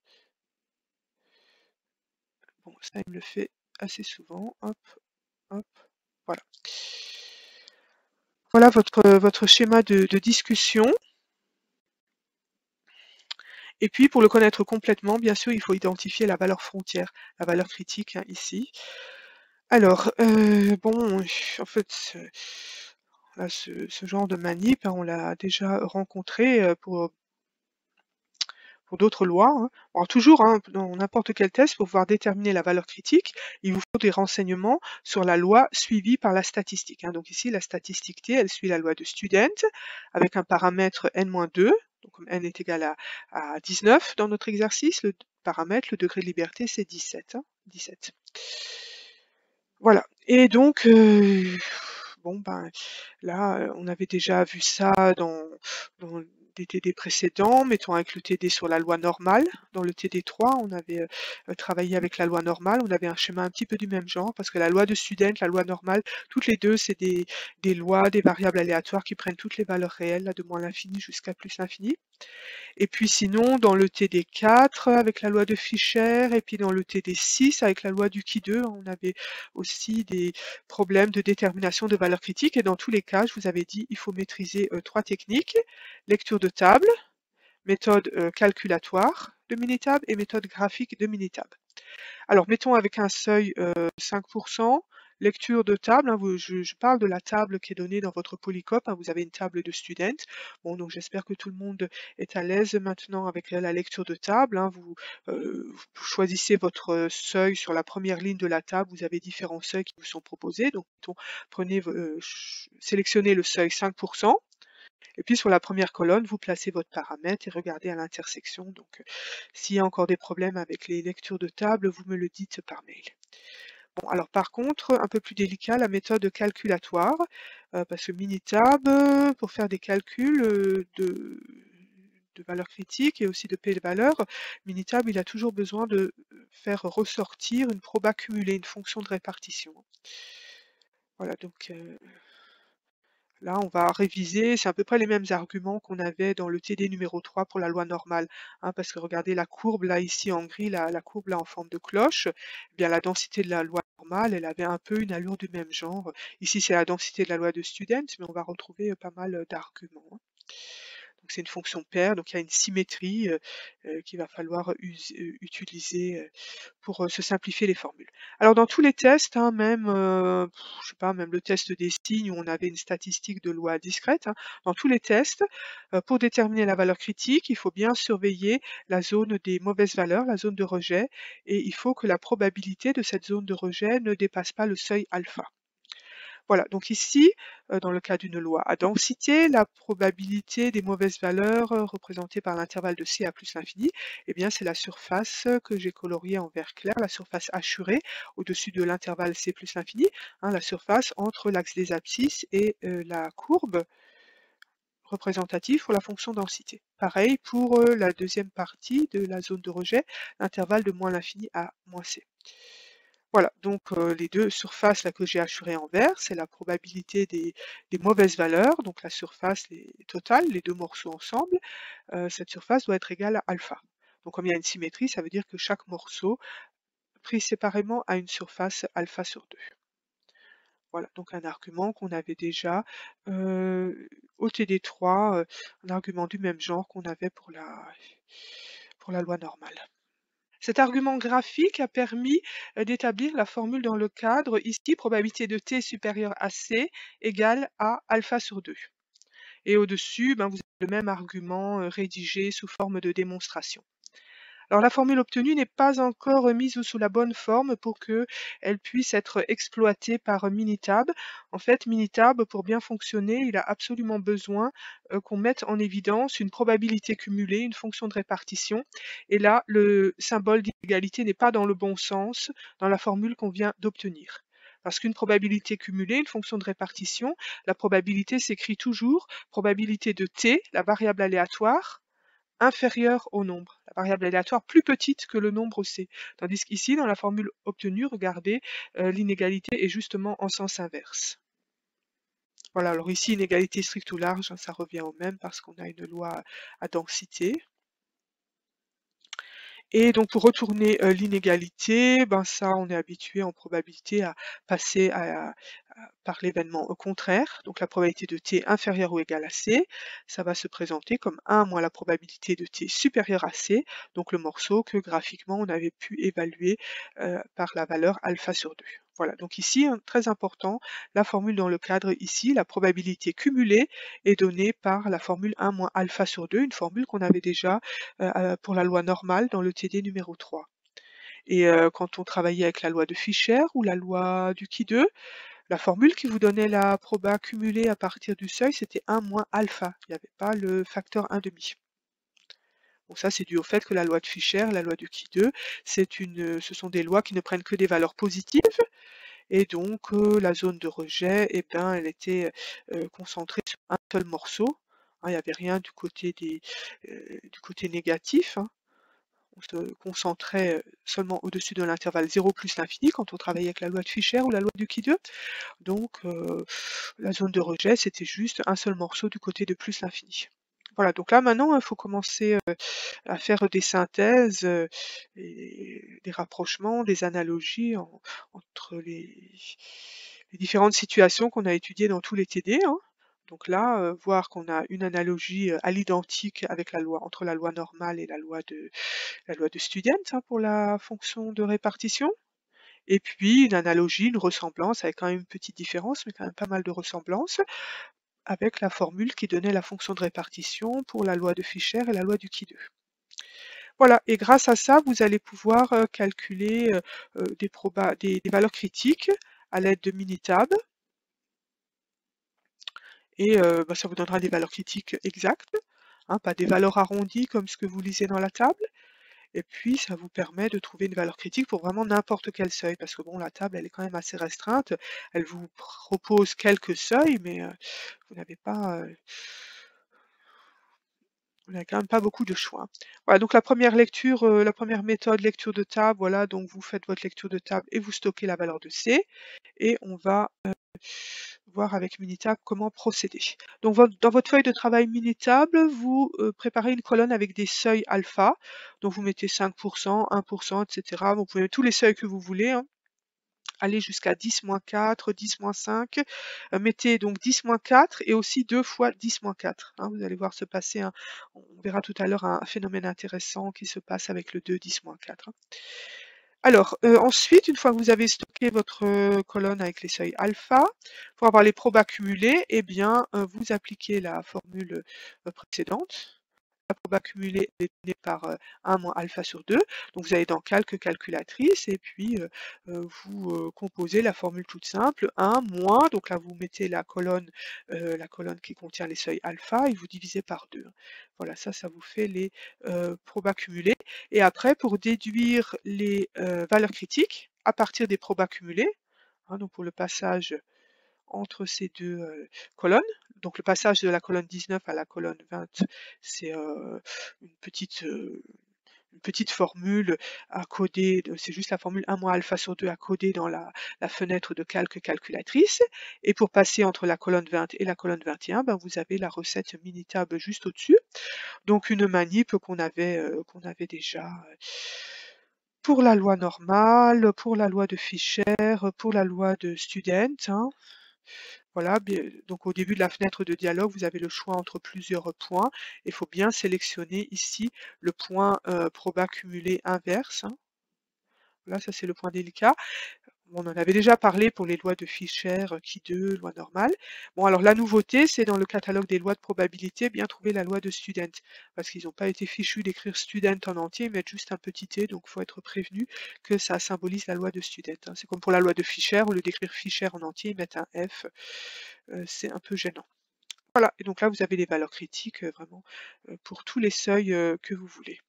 Bon, ça, il me le fait assez souvent. Hop, hop, voilà. Voilà votre, votre schéma de, de discussion. Et puis, pour le connaître complètement, bien sûr, il faut identifier la valeur frontière, la valeur critique, hein, ici. Alors, euh, bon, en fait, ce, là, ce, ce genre de manip, hein, on l'a déjà rencontré euh, pour pour d'autres lois. Hein. Alors toujours, hein, dans n'importe quel test, pour pouvoir déterminer la valeur critique, il vous faut des renseignements sur la loi suivie par la statistique. Hein. Donc ici, la statistique T, elle suit la loi de Student avec un paramètre n moins deux. Donc comme n est égal à, à dix-neuf dans notre exercice, le paramètre, le degré de liberté, c'est dix-sept. Hein, dix-sept. Voilà. Et donc, euh, bon, ben, là, on avait déjà vu ça dans, dans des T D précédents, mettons avec le T D sur la loi normale. Dans le T D trois, on avait euh, travaillé avec la loi normale. On avait un schéma un petit peu du même genre, parce que la loi de Student, la loi normale, toutes les deux, c'est des, des lois, des variables aléatoires qui prennent toutes les valeurs réelles, là, de moins l'infini jusqu'à plus l'infini. Et puis sinon, dans le T D quatre, avec la loi de Fischer, et puis dans le T D six, avec la loi d'Uki deux, on avait aussi des problèmes de détermination de valeurs critiques. Et dans tous les cas, je vous avais dit, il faut maîtriser euh, trois techniques. Lecture de table, méthode euh, calculatoire de Minitab et méthode graphique de Minitab. Alors, mettons avec un seuil euh, cinq pour cent, lecture de table, hein, vous, je, je parle de la table qui est donnée dans votre polycope, hein, vous avez une table de student. Bon, donc j'espère que tout le monde est à l'aise maintenant avec la lecture de table. Hein, vous, euh, vous choisissez votre seuil sur la première ligne de la table, vous avez différents seuils qui vous sont proposés. Donc, mettons, prenez, euh, sélectionnez le seuil cinq pour cent. Et puis sur la première colonne, vous placez votre paramètre et regardez à l'intersection. Donc, euh, s'il y a encore des problèmes avec les lectures de table, vous me le dites par mail. Bon, alors par contre, un peu plus délicat, la méthode calculatoire, euh, parce que Minitab, euh, pour faire des calculs euh, de, de valeurs critiques et aussi de p-valeur, Minitab, il a toujours besoin de faire ressortir une proba cumulée, une fonction de répartition. Voilà, donc... Euh, Là, on va réviser, c'est à peu près les mêmes arguments qu'on avait dans le T D numéro trois pour la loi normale. Hein, parce que regardez la courbe là ici en gris, la, la courbe là en forme de cloche, eh bien la densité de la loi normale, elle avait un peu une allure du même genre. Ici, c'est la densité de la loi de Student, mais on va retrouver pas mal d'arguments. Hein. Donc c'est une fonction paire, donc il y a une symétrie euh, euh, qu'il va falloir us euh, utiliser euh, pour euh, se simplifier les formules. Alors dans tous les tests, hein, même, euh, je sais pas, même le test des signes où on avait une statistique de loi discrète, hein, dans tous les tests, euh, pour déterminer la valeur critique, il faut bien surveiller la zone des mauvaises valeurs, la zone de rejet, et il faut que la probabilité de cette zone de rejet ne dépasse pas le seuil alpha. Voilà, donc ici, euh, dans le cas d'une loi à densité, la probabilité des mauvaises valeurs euh, représentée par l'intervalle de C à plus l'infini, eh bien c'est la surface que j'ai coloriée en vert clair, la surface hachurée au-dessus de l'intervalle C plus l'infini, hein, la surface entre l'axe des abscisses et euh, la courbe représentative pour la fonction densité. Pareil pour euh, la deuxième partie de la zone de rejet, l'intervalle de moins l'infini à moins C. Voilà, donc euh, les deux surfaces là que j'ai hachurées en vert, c'est la probabilité des, des mauvaises valeurs, donc la surface les, totale, les deux morceaux ensemble, euh, cette surface doit être égale à alpha. Donc comme il y a une symétrie, ça veut dire que chaque morceau pris séparément a une surface alpha sur deux. Voilà, donc un argument qu'on avait déjà euh, au T D trois, euh, un argument du même genre qu'on avait pour la, pour la loi normale. Cet argument graphique a permis euh, d'établir la formule dans le cadre, ici, probabilité de t supérieure à c égale à alpha sur deux. Et au-dessus, ben, vous avez le même argument euh, rédigé sous forme de démonstration. Alors la formule obtenue n'est pas encore mise sous la bonne forme pour qu'elle puisse être exploitée par Minitab. En fait, Minitab, pour bien fonctionner, il a absolument besoin euh, qu'on mette en évidence une probabilité cumulée, une fonction de répartition. Et là, le symbole d'inégalité n'est pas dans le bon sens dans la formule qu'on vient d'obtenir. Parce qu'une probabilité cumulée, une fonction de répartition, la probabilité s'écrit toujours probabilité de t, la variable aléatoire, inférieure au nombre, la variable aléatoire plus petite que le nombre c. Tandis qu'ici, dans la formule obtenue, regardez, euh, l'inégalité est justement en sens inverse. Voilà, alors ici, inégalité stricte ou large, hein, ça revient au même parce qu'on a une loi à densité. Et donc pour retourner euh, l'inégalité, ben ça on est habitué en probabilité à passer à, à- par l'événement au contraire. Donc la probabilité de t inférieure ou égale à c, ça va se présenter comme un moins la probabilité de t supérieure à c, donc le morceau que graphiquement on avait pu évaluer euh, par la valeur alpha sur deux. Voilà, donc ici, hein, très important, la formule dans le cadre ici, la probabilité cumulée est donnée par la formule un moins alpha sur deux, une formule qu'on avait déjà euh, pour la loi normale dans le T D numéro trois. Et euh, quand on travaillait avec la loi de Fischer ou la loi du Qui deux, la formule qui vous donnait la proba cumulée à partir du seuil, c'était un moins alpha. Il n'y avait pas le facteur un demi. Bon, ça, c'est dû au fait que la loi de Fischer, la loi du Qui deux, c'est une, ce sont des lois qui ne prennent que des valeurs positives. Et donc, euh, la zone de rejet, eh ben, elle était euh, concentrée sur un seul morceau. Hein, il n'y avait rien du côté, des, euh, du côté négatif. Hein. On se concentrait euh, seulement au-dessus de l'intervalle zéro plus l'infini quand on travaillait avec la loi de Fischer ou la loi du Qui deux. Donc, euh, la zone de rejet, c'était juste un seul morceau du côté de plus l'infini. Voilà, donc là maintenant, il faut commencer euh, à faire des synthèses, euh, et des rapprochements, des analogies en- entre les, les différentes situations qu'on a étudiées dans tous les T D. Hein. Donc là, euh, voir qu'on a une analogie euh, à l'identique avec la loi, entre la loi normale et la loi de, la loi de Student, hein, pour la fonction de répartition. Et puis une analogie, une ressemblance, avec quand même une petite différence, mais quand même pas mal de ressemblances, avec la formule qui donnait la fonction de répartition pour la loi de Fischer et la loi du Qui deux. Voilà, et grâce à ça, vous allez pouvoir euh, calculer euh, euh, des, proba des, des valeurs critiques à l'aide de Minitab, et euh, bah, ça vous donnera des valeurs critiques exactes, hein, pas des valeurs arrondies comme ce que vous lisez dans la table. Et puis, ça vous permet de trouver une valeur critique pour vraiment n'importe quel seuil, parce que bon, la table, elle est quand même assez restreinte. Elle vous propose quelques seuils, mais euh, vous n'avez pas, euh, vous n'avez quand même pas beaucoup de choix. Voilà, donc la première lecture, euh, la première méthode lecture de table, voilà, donc vous faites votre lecture de table et vous stockez la valeur de C, et on va euh, voir avec Minitab comment procéder. Donc vo- dans votre feuille de travail Minitab, vous euh, préparez une colonne avec des seuils alpha, donc vous mettez cinq pour cent, un pour cent, et cetera. Vous pouvez mettre tous les seuils que vous voulez, hein. Allez jusqu'à dix moins quatre, dix moins cinq, euh, mettez donc dix moins quatre et aussi deux fois dix moins quatre. Hein, vous allez voir se passer, un, on verra tout à l'heure un phénomène intéressant qui se passe avec le deux, dix moins quatre. Hein. Alors, euh, ensuite, une fois que vous avez stocké votre euh, colonne avec les seuils alpha, pour avoir les probas cumulés, eh bien, euh, vous appliquez la formule euh, précédente. La proba cumulée est donnée par euh, un moins alpha sur deux. Donc vous allez dans Calque calculatrice et puis euh, euh, vous euh, composez la formule toute simple, un moins, donc là vous mettez la colonne, euh, la colonne qui contient les seuils alpha et vous divisez par deux. Voilà, ça, ça vous fait les euh, probas cumulés. Et après, pour déduire les euh, valeurs critiques à partir des probas cumulés, hein, donc pour le passage entre ces deux euh, colonnes. Donc le passage de la colonne dix-neuf à la colonne vingt, c'est euh, une petite, euh, une petite formule à coder, c'est juste la formule un moins alpha sur deux à coder dans la, la fenêtre de calque calculatrice. Et pour passer entre la colonne vingt et la colonne vingt et un, ben vous avez la recette Minitab juste au-dessus. Donc une manip qu'on avait, euh, qu'on avait déjà euh, pour la loi normale, pour la loi de Fischer, pour la loi de Student. Hein. Voilà, donc au début de la fenêtre de dialogue, vous avez le choix entre plusieurs points. Il faut bien sélectionner ici le point euh, proba cumulé inverse. Hein. Voilà, ça c'est le point délicat. On en avait déjà parlé pour les lois de Fischer, qui deux, loi normale. Bon, alors la nouveauté, c'est dans le catalogue des lois de probabilité, bien trouver la loi de Student, parce qu'ils n'ont pas été fichus d'écrire Student en entier, ils mettent juste un petit t, donc il faut être prévenu que ça symbolise la loi de Student. Hein. C'est comme pour la loi de Fischer, au lieu d'écrire Fischer en entier, ils mettent un F, euh, c'est un peu gênant. Voilà, et donc là, vous avez les valeurs critiques, euh, vraiment, euh, pour tous les seuils euh, que vous voulez.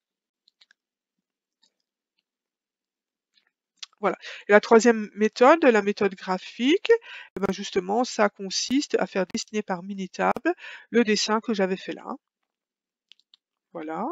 Voilà. Et la troisième méthode, la méthode graphique, eh ben justement, ça consiste à faire dessiner par Minitab le dessin que j'avais fait là. Voilà.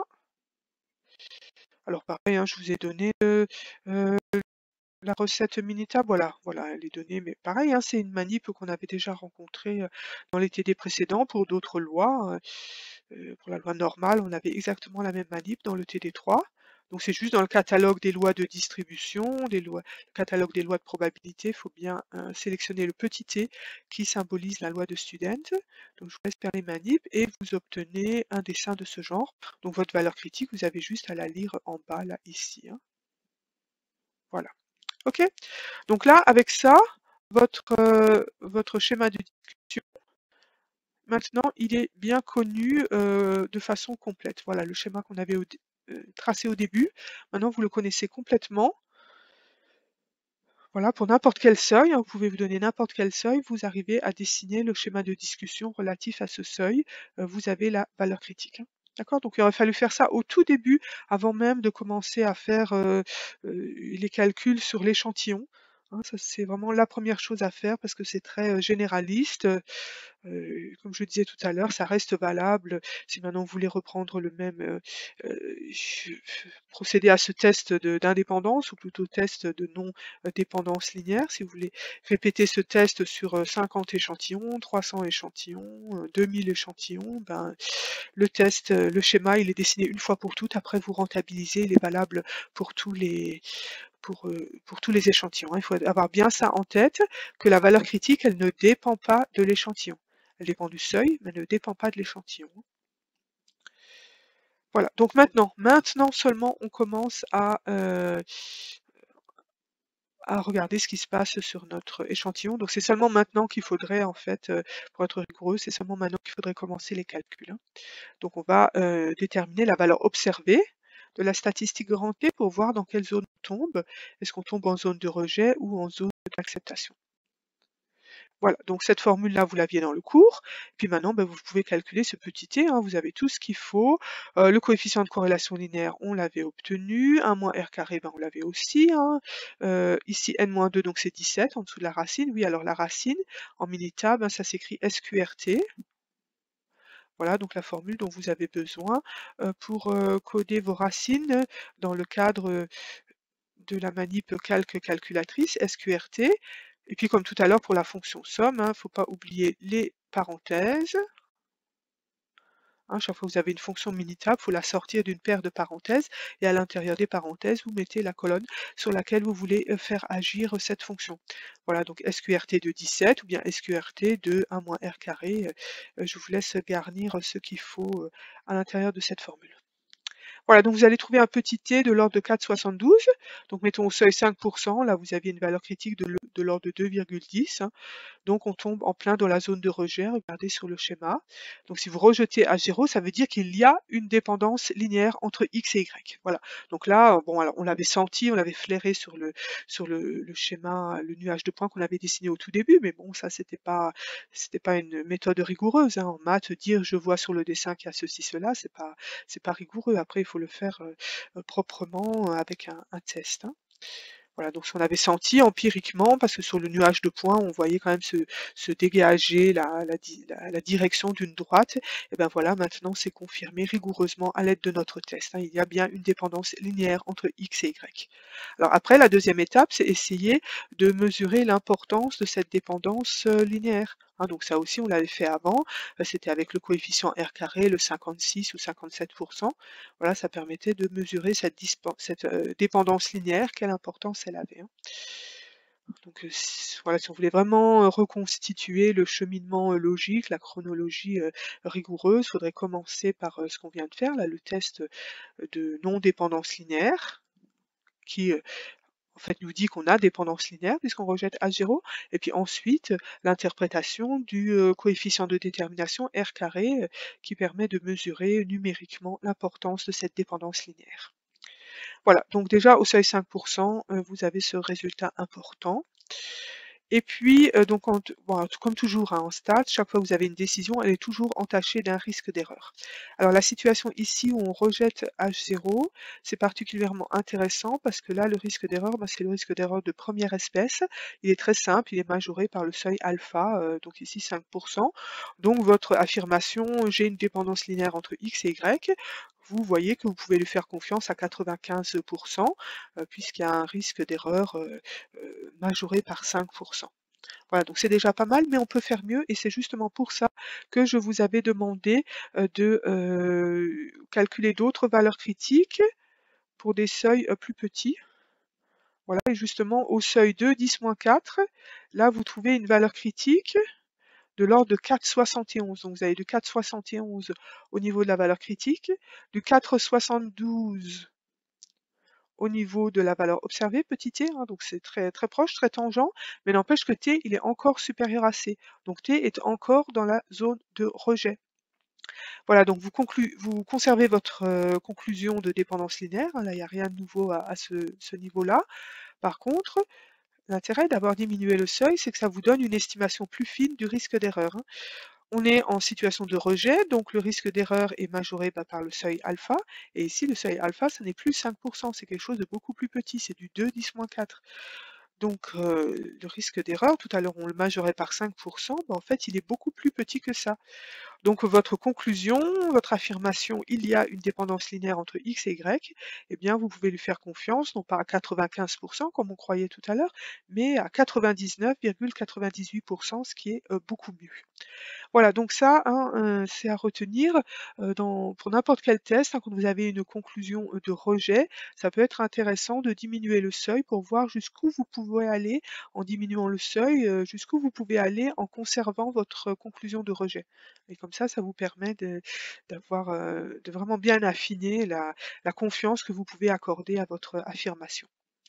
Alors pareil, hein, je vous ai donné euh, euh, la recette Minitab, voilà, voilà, elle est donnée, mais pareil, hein, c'est une manip qu'on avait déjà rencontrée euh, dans les T D précédents pour d'autres lois. Euh, euh, pour la loi normale, on avait exactement la même manip dans le T D trois. Donc c'est juste dans le catalogue des lois de distribution, des lois, le catalogue des lois de probabilité, il faut bien euh, sélectionner le petit t qui symbolise la loi de Student. Donc je vous laisse faire les manips et vous obtenez un dessin de ce genre. Donc votre valeur critique, vous avez juste à la lire en bas, là, ici. Hein. Voilà. Ok. Donc là, avec ça, votre, euh, votre schéma de discussion, maintenant, il est bien connu euh, de façon complète. Voilà, le schéma qu'on avait au, euh, tracé au début. Maintenant, vous le connaissez complètement. Voilà, pour n'importe quel seuil, hein, vous pouvez vous donner n'importe quel seuil, vous arrivez à dessiner le schéma de discussion relatif à ce seuil. Euh, vous avez la valeur critique. Hein. D'accord? Donc il aurait fallu faire ça au tout début, avant même de commencer à faire euh, euh, les calculs sur l'échantillon. Hein, ça, c'est vraiment la première chose à faire parce que c'est très euh, généraliste. Euh, comme je disais tout à l'heure, ça reste valable. Si maintenant vous voulez reprendre le même euh, euh, procéder à ce test d'indépendance ou plutôt test de non-dépendance linéaire, si vous voulez répéter ce test sur euh, cinquante échantillons, trois cents échantillons, euh, deux mille échantillons, ben, le test, euh, le schéma, il est dessiné une fois pour toutes. Après, vous rentabilisez, il est valable pour tous les Pour, euh, pour tous les échantillons. Il faut avoir bien ça en tête, que la valeur critique, elle ne dépend pas de l'échantillon. Elle dépend du seuil, mais elle ne dépend pas de l'échantillon. Voilà, donc maintenant, maintenant seulement, on commence à, euh, à regarder ce qui se passe sur notre échantillon. Donc c'est seulement maintenant qu'il faudrait, en fait, euh, pour être rigoureux, c'est seulement maintenant qu'il faudrait commencer les calculs. Hein. Donc on va euh, déterminer la valeur observée de la statistique grand T pour voir dans quelle zone on tombe. Est-ce qu'on tombe en zone de rejet ou en zone d'acceptation? Voilà, donc cette formule-là, vous l'aviez dans le cours. Puis maintenant, ben, vous pouvez calculer ce petit t, hein, vous avez tout ce qu'il faut. Euh, le coefficient de corrélation linéaire, on l'avait obtenu. un moins r carré, ben, on l'avait aussi. Hein. Euh, ici, n moins deux, donc c'est dix-sept en dessous de la racine. Oui, alors la racine, en Minitab, ben, ça s'écrit S Q R T. Voilà, donc la formule dont vous avez besoin euh, pour euh, coder vos racines dans le cadre de la manip calque calculatrice, S Q R T. Et puis comme tout à l'heure pour la fonction somme, il hein, ne faut pas oublier les parenthèses. Hein, chaque fois que vous avez une fonction Minitab, il faut la sortir d'une paire de parenthèses et à l'intérieur des parenthèses, vous mettez la colonne sur laquelle vous voulez faire agir cette fonction. Voilà, donc S Q R T de dix-sept ou bien S Q R T de un moins R carré. Je vous laisse garnir ce qu'il faut à l'intérieur de cette formule. Voilà, donc vous allez trouver un petit t de l'ordre de quatre virgule soixante-douze. Donc mettons au seuil cinq pour cent, là vous aviez une valeur critique de, de l'ordre de deux virgule dix. Hein. Donc on tombe en plein dans la zone de rejet, regardez sur le schéma. Donc si vous rejetez à zéro, ça veut dire qu'il y a une dépendance linéaire entre x et y. Voilà. Donc là, bon, alors on l'avait senti, on l'avait flairé sur le sur le, le schéma, le nuage de points qu'on avait dessiné au tout début, mais bon, ça c'était pas c'était pas une méthode rigoureuse. Hein. En maths, dire je vois sur le dessin qu'il y a ceci, cela, c'est pas c'est pas rigoureux. Après, il faut le faire euh, proprement avec un, un test. Hein. Voilà, donc ce qu'on avait senti empiriquement, parce que sur le nuage de points, on voyait quand même se, se dégager la, la, la, la direction d'une droite, et bien voilà, maintenant c'est confirmé rigoureusement à l'aide de notre test. Hein. Il y a bien une dépendance linéaire entre X et Y. Alors après, la deuxième étape, c'est essayer de mesurer l'importance de cette dépendance euh, linéaire. Hein, donc ça aussi, on l'avait fait avant, euh, c'était avec le coefficient R carré, le cinquante-six ou cinquante-sept pour cent. Voilà, ça permettait de mesurer cette, cette euh, dépendance linéaire, quelle importance elle avait. Hein. Donc euh, si, voilà, si on voulait vraiment euh, reconstituer le cheminement euh, logique, la chronologie euh, rigoureuse, il faudrait commencer par euh, ce qu'on vient de faire, là, le test euh, de non-dépendance linéaire, qui euh, en fait nous dit qu'on a dépendance linéaire puisqu'on rejette H zéro, et puis ensuite l'interprétation du euh, coefficient de détermination R carré euh, qui permet de mesurer numériquement l'importance de cette dépendance linéaire. Voilà, donc déjà au seuil cinq pour cent, euh, vous avez ce résultat important. Et puis, euh, donc, en, bon, comme toujours hein, en stats, chaque fois que vous avez une décision, elle est toujours entachée d'un risque d'erreur. Alors la situation ici où on rejette H zéro, c'est particulièrement intéressant parce que là, le risque d'erreur, ben, c'est le risque d'erreur de première espèce. Il est très simple, il est majoré par le seuil alpha, euh, donc ici cinq pour cent. Donc votre affirmation, j'ai une dépendance linéaire entre X et Y, vous voyez que vous pouvez lui faire confiance à quatre-vingt-quinze pour cent, euh, puisqu'il y a un risque d'erreur euh, euh, majoré par cinq pour cent. Voilà, donc c'est déjà pas mal, mais on peut faire mieux, et c'est justement pour ça que je vous avais demandé euh, de euh, calculer d'autres valeurs critiques pour des seuils euh, plus petits. Voilà, et justement au seuil deux, dix moins quatre, là vous trouvez une valeur critique de l'ordre de quatre virgule soixante et onze. Donc vous avez du quatre virgule soixante et onze au niveau de la valeur critique, du quatre virgule soixante-douze au niveau de la valeur observée, petit t, hein, donc c'est très, très proche, très tangent, mais n'empêche que t, il est encore supérieur à c. Donc t est encore dans la zone de rejet. Voilà, donc vous, conclu, vous conservez votre euh, conclusion de dépendance linéaire, hein, là il n'y a rien de nouveau à, à ce, ce niveau-là. Par contre, l'intérêt d'avoir diminué le seuil, c'est que ça vous donne une estimation plus fine du risque d'erreur. Hein. On est en situation de rejet, donc le risque d'erreur est majoré bah, par le seuil alpha, et ici le seuil alpha, ce n'est plus cinq pour cent, c'est quelque chose de beaucoup plus petit, c'est du deux, dix moins quatre. Donc euh, le risque d'erreur, tout à l'heure on le majorait par cinq pour cent, bah, en fait il est beaucoup plus petit que ça. Donc votre conclusion, votre affirmation, il y a une dépendance linéaire entre X et Y, eh bien vous pouvez lui faire confiance, non pas à quatre-vingt-quinze pour cent comme on croyait tout à l'heure, mais à quatre-vingt-dix-neuf virgule quatre-vingt-dix-huit pour cent, ce qui est euh, beaucoup mieux. Voilà, donc ça, hein, euh, c'est à retenir euh, dans, pour n'importe quel test, hein, quand vous avez une conclusion euh, de rejet, ça peut être intéressant de diminuer le seuil pour voir jusqu'où vous pouvez aller en diminuant le seuil, euh, jusqu'où vous pouvez aller en conservant votre conclusion de rejet. Et comme ça, ça vous permet de, d'avoir, euh, de vraiment bien affiner la, la confiance que vous pouvez accorder à votre affirmation.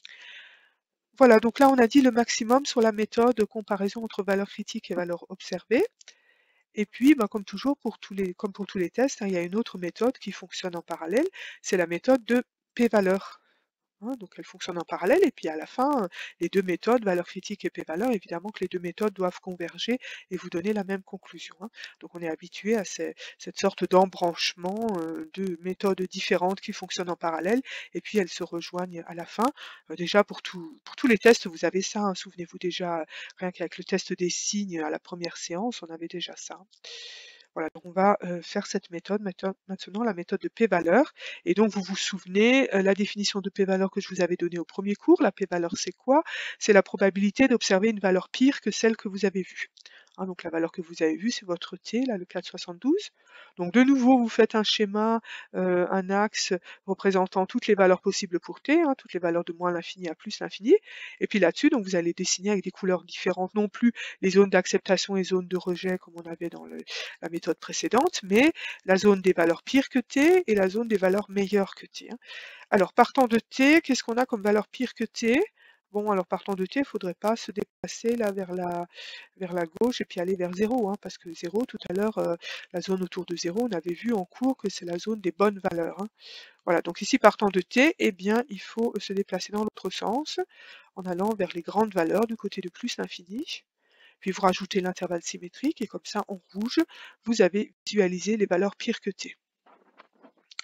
Voilà, donc là on a dit le maximum sur la méthode de comparaison entre valeurs critiques et valeurs observées. Et puis, ben, comme toujours, pour tous les, comme pour tous les tests, hein, il y a une autre méthode qui fonctionne en parallèle, c'est la méthode de p-valeur. Hein, donc elle fonctionne en parallèle, et puis à la fin, les deux méthodes, valeur critique et p-valeur, évidemment que les deux méthodes doivent converger et vous donner la même conclusion. Hein. Donc on est habitué à ces, cette sorte d'embranchement euh, de méthodes différentes qui fonctionnent en parallèle, et puis elles se rejoignent à la fin. Euh, déjà pour, tout, pour tous les tests, vous avez ça, hein. Souvenez-vous déjà, rien qu'avec le test des signes à la première séance, on avait déjà ça. Hein. Voilà, donc on va euh, faire cette méthode, maintenant la méthode de p-valeur. Et donc vous vous souvenez, euh, la définition de p-valeur que je vous avais donnée au premier cours, la p-valeur c'est quoi? C'est la probabilité d'observer une valeur pire que celle que vous avez vue. Hein, donc la valeur que vous avez vue, c'est votre t, là le quatre virgule soixante-douze. Donc de nouveau, vous faites un schéma, euh, un axe représentant toutes les valeurs possibles pour t, hein, toutes les valeurs de moins l'infini à plus l'infini. Et puis là-dessus, donc vous allez dessiner avec des couleurs différentes, non plus les zones d'acceptation et zones de rejet comme on avait dans le, la méthode précédente, mais la zone des valeurs pires que t et la zone des valeurs meilleures que t. Hein. Alors partant de t, qu'est-ce qu'on a comme valeur pire que t? Bon, alors partant de t, il ne faudrait pas se déplacer là vers la, vers la gauche et puis aller vers zéro, hein, parce que zéro, tout à l'heure, euh, la zone autour de zéro, on avait vu en cours que c'est la zone des bonnes valeurs. Hein. Voilà, donc ici partant de t, eh bien il faut se déplacer dans l'autre sens, en allant vers les grandes valeurs du côté de plus l'infini. Puis vous rajoutez l'intervalle symétrique, et comme ça, en rouge, vous avez visualisé les valeurs pires que t.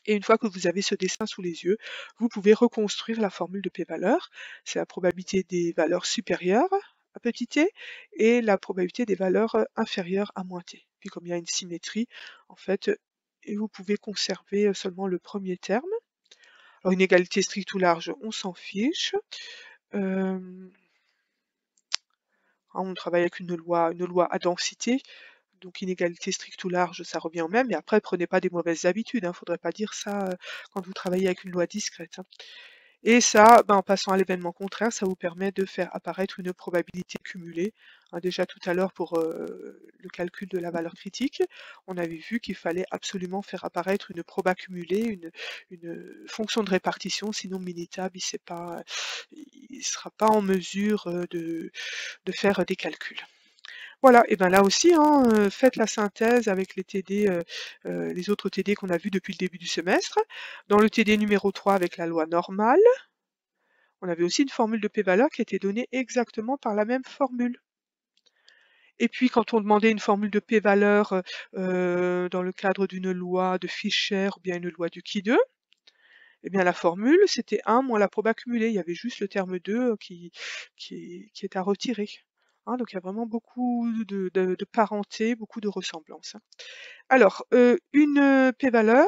Et une fois que vous avez ce dessin sous les yeux, vous pouvez reconstruire la formule de p-valeur. C'est la probabilité des valeurs supérieures à petit t et la probabilité des valeurs inférieures à moins t. Puis comme il y a une symétrie, en fait, et vous pouvez conserver seulement le premier terme. Alors une égalité stricte ou large, on s'en fiche. Euh, on travaille avec une loi, une loi à densité. Donc inégalité stricte ou large, ça revient au même. Et après, prenez pas des mauvaises habitudes. Il hein, ne faudrait pas dire ça euh, quand vous travaillez avec une loi discrète. Hein. Et ça, ben, en passant à l'événement contraire, ça vous permet de faire apparaître une probabilité cumulée. Hein, déjà tout à l'heure pour euh, le calcul de la valeur critique, on avait vu qu'il fallait absolument faire apparaître une proba cumulée, une, une fonction de répartition, sinon Minitab il ne sera pas en mesure de, de faire des calculs. Voilà, et bien là aussi, hein, euh, faites la synthèse avec les T D, euh, euh, les autres T D qu'on a vus depuis le début du semestre. Dans le T D numéro trois avec la loi normale, on avait aussi une formule de p-valeur qui était donnée exactement par la même formule. Et puis quand on demandait une formule de p-valeur euh, dans le cadre d'une loi de Fisher ou bien une loi du Qui deux, eh bien la formule c'était un moins la proba cumulée, il y avait juste le terme deux qui, qui, qui est à retirer. Hein, donc il y a vraiment beaucoup de, de, de parenté, beaucoup de ressemblances. Hein. Alors, euh, une p-valeur,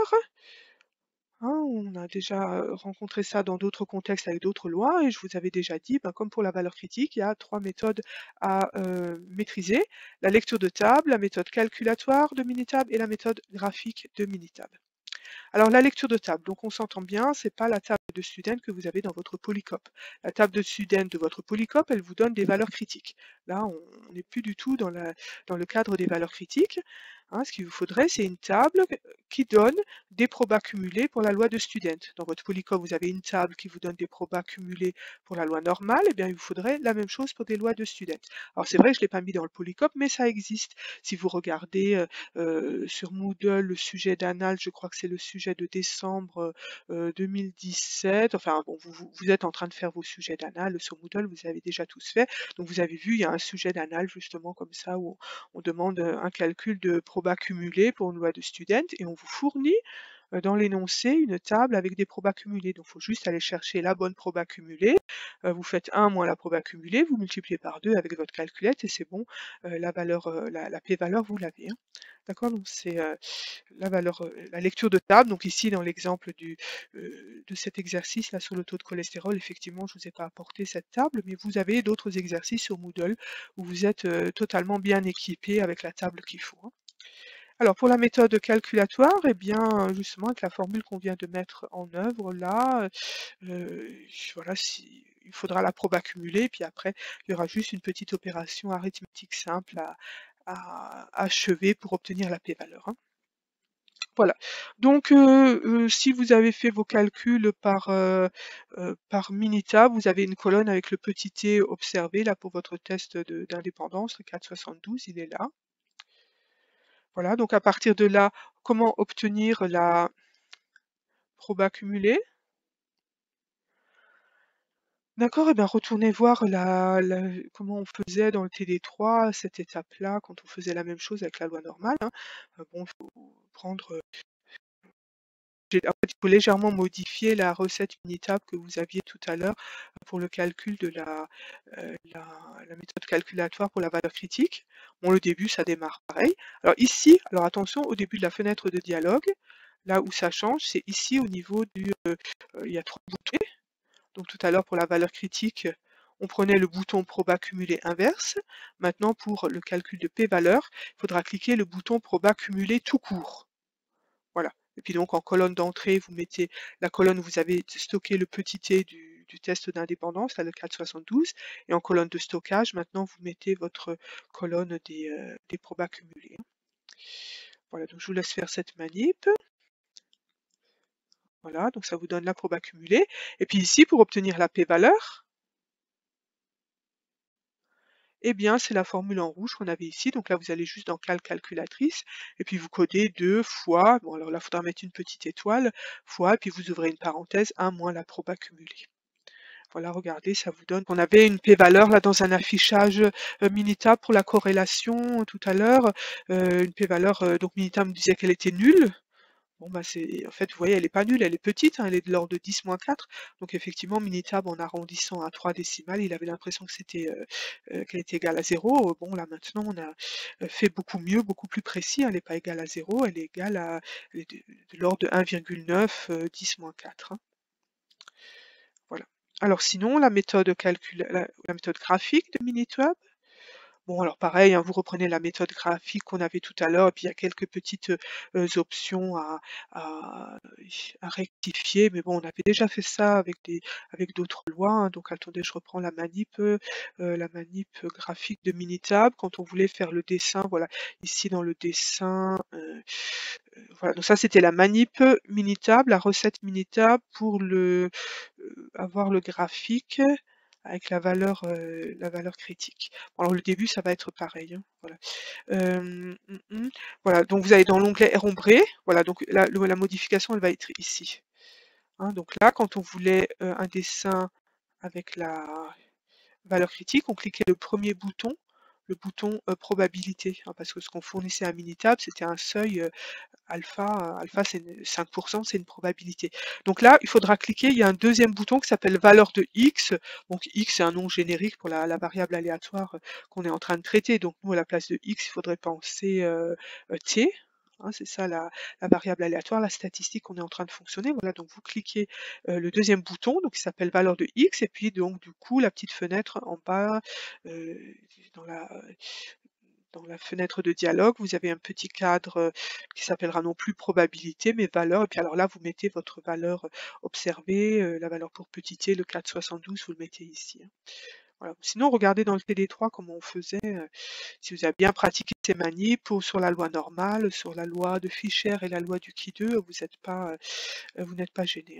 hein, on a déjà rencontré ça dans d'autres contextes avec d'autres lois, et je vous avais déjà dit, ben, comme pour la valeur critique, il y a trois méthodes à euh, maîtriser. La lecture de table, la méthode calculatoire de Minitab et la méthode graphique de Minitab. Alors la lecture de table, donc on s'entend bien, c'est pas la table de Student que vous avez dans votre polycope. La table de Student de votre polycope, elle vous donne des valeurs critiques. Là, on n'est plus du tout dans, la, dans le cadre des valeurs critiques. Hein, ce qu'il vous faudrait, c'est une table qui donne des probas cumulés pour la loi de Student. Dans votre polycope, vous avez une table qui vous donne des probas cumulés pour la loi normale, et bien il vous faudrait la même chose pour des lois de Student. Alors c'est vrai que je ne l'ai pas mis dans le polycope, mais ça existe. Si vous regardez euh, euh, sur Moodle le sujet d'Annales, je crois que c'est le sujet de décembre euh, deux mille dix-sept, enfin bon, vous, vous êtes en train de faire vos sujets d'Annales sur Moodle, vous avez déjà tous fait, donc vous avez vu, il y a un sujet d'Annales justement comme ça où on, on demande un calcul de probas cumulés pour une loi de Student et on vous fournit dans l'énoncé une table avec des probas cumulés. Donc il faut juste aller chercher la bonne proba cumulée, euh, vous faites un moins la proba cumulée, vous multipliez par deux avec votre calculette et c'est bon, euh, la valeur, euh, la, la p-valeur vous l'avez. Hein. D'accord, donc c'est euh, la valeur, euh, la lecture de table. Donc ici dans l'exemple du euh, de cet exercice là sur le taux de cholestérol, effectivement je vous ai pas apporté cette table, mais vous avez d'autres exercices sur Moodle où vous êtes euh, totalement bien équipé avec la table qu'il faut. Hein. Alors pour la méthode calculatoire, eh bien justement avec la formule qu'on vient de mettre en œuvre là, euh, voilà, si, il faudra la proba cumulée, puis après il y aura juste une petite opération arithmétique simple à, à achever pour obtenir la p-valeur. Hein. Voilà. Donc, euh, euh, si vous avez fait vos calculs par, euh, euh, par Minitab, vous avez une colonne avec le petit t observé là pour votre test d'indépendance, le quatre soixante-douze, il est là. Voilà, donc à partir de là, comment obtenir la proba cumulée? D'accord, et bien retournez voir la, la, comment on faisait dans le T D trois, cette étape-là, quand on faisait la même chose avec la loi normale. Hein. Bon, il faut prendre... En fait, il faut légèrement modifier la recette Minitab que vous aviez tout à l'heure pour le calcul de la, euh, la, la méthode calculatoire pour la valeur critique. Bon, le début, ça démarre pareil. Alors ici, alors attention, au début de la fenêtre de dialogue, là où ça change, c'est ici au niveau du... Euh, il y a trois boutons. Donc tout à l'heure, pour la valeur critique, on prenait le bouton proba cumulé inverse. Maintenant, pour le calcul de p-valeur, il faudra cliquer le bouton proba cumulé tout court. Voilà. Et puis donc en colonne d'entrée, vous mettez la colonne où vous avez stocké le petit t du, du test d'indépendance, là le quatre soixante-douze, et en colonne de stockage, maintenant vous mettez votre colonne des, euh, des probas cumulés. Voilà, donc je vous laisse faire cette manip. Voilà, donc ça vous donne la proba cumulée. Et puis ici, pour obtenir la p-valeur, eh bien, c'est la formule en rouge qu'on avait ici. Donc là, vous allez juste dans Cal calculatrice, et puis vous codez deux fois, bon alors là, il faudra mettre une petite étoile, fois, et puis vous ouvrez une parenthèse, un moins la proba cumulée. Voilà, regardez, ça vous donne qu'on avait une p-valeur là dans un affichage euh, Minitab pour la corrélation tout à l'heure. Euh, une p-valeur, euh, donc Minitab me disait qu'elle était nulle. Bon, bah, c'est en fait, vous voyez, elle est pas nulle, elle est petite, hein, elle est de l'ordre de dix moins quatre. Donc effectivement, Minitab, en arrondissant à trois décimales, il avait l'impression que c'était euh, euh, qu'elle était égale à zéro. Bon, là maintenant, on a euh, fait beaucoup mieux, beaucoup plus précis. Elle n'est pas égale à zéro, elle est égale à elle est de, de l'ordre de un virgule neuf, euh, dix moins quatre. Hein. Voilà. Alors sinon, la méthode calcul, la, la méthode graphique de Minitab. Bon, alors pareil, hein, vous reprenez la méthode graphique qu'on avait tout à l'heure, puis il y a quelques petites euh, options à, à- à rectifier, mais bon, on avait déjà fait ça avec des avec d'autres lois, hein. Donc attendez, je reprends la manip, euh, la manip graphique de Minitab, quand on voulait faire le dessin, voilà, ici dans le dessin, euh, euh, voilà, donc ça c'était la manip Minitab, la recette Minitab pour le euh, avoir le graphique avec la valeur, euh, la valeur critique. Bon, alors le début, ça va être pareil. Hein, voilà. Euh, mm, mm. Voilà, donc vous allez dans l'onglet R ombré. Voilà, donc la, le- la modification, elle va être ici. Hein, donc là, quand on voulait euh, un dessin avec la valeur critique, on cliquait le premier bouton, le bouton euh, probabilité, hein, parce que ce qu'on fournissait à Minitab, c'était un seuil euh, alpha. euh, Alpha, c'est cinq pour cent, c'est une probabilité. Donc là, il faudra cliquer, il y a un deuxième bouton qui s'appelle valeur de X. Donc X, c'est un nom générique pour la, la variable aléatoire euh, qu'on est en train de traiter. Donc nous, à la place de X, il faudrait penser euh, euh, T. Hein, c'est ça la, la variable aléatoire, la statistique qu'on est en train de fonctionner. Voilà, donc vous cliquez euh, le deuxième bouton, donc qui s'appelle valeur de X, et puis donc du coup la petite fenêtre en bas euh, dans la dans la fenêtre de dialogue, vous avez un petit cadre euh, qui s'appellera non plus probabilité, mais valeur. Et puis alors là, vous mettez votre valeur euh, observée, euh, la valeur pour petit t, le quatre virgule soixante-douze, vous le mettez ici. Hein. Voilà. Sinon, regardez dans le T D trois comment on faisait, euh, si vous avez bien pratiqué ces manips, ou sur la loi normale, sur la loi de Fischer et la loi du Qui deux, vous n'êtes pas, euh, vous n'êtes pas gêné. Hein.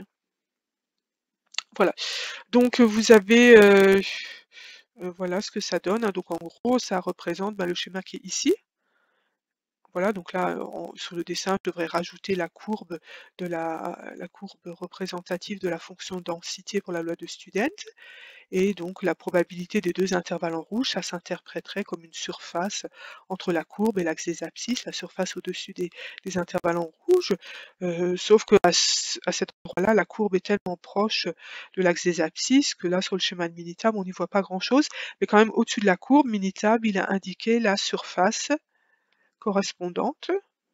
Voilà. Donc vous avez, euh, euh, voilà ce que ça donne. Hein. Donc en gros, ça représente bah, le schéma qui est ici. Voilà, donc là, en- sur le dessin, je devrais rajouter la courbe de la, la courbe représentative de la fonction densité pour la loi de Student. Et donc la probabilité des deux intervalles en rouge, ça s'interpréterait comme une surface entre la courbe et l'axe des abscisses, la surface au-dessus des, des intervalles en rouge. Euh, sauf que à, ce- à cet endroit-là, la courbe est tellement proche de l'axe des abscisses que là, sur le schéma de Minitab, on n'y voit pas grand-chose. Mais quand même, au-dessus de la courbe, Minitab, il a indiqué la surface correspondante.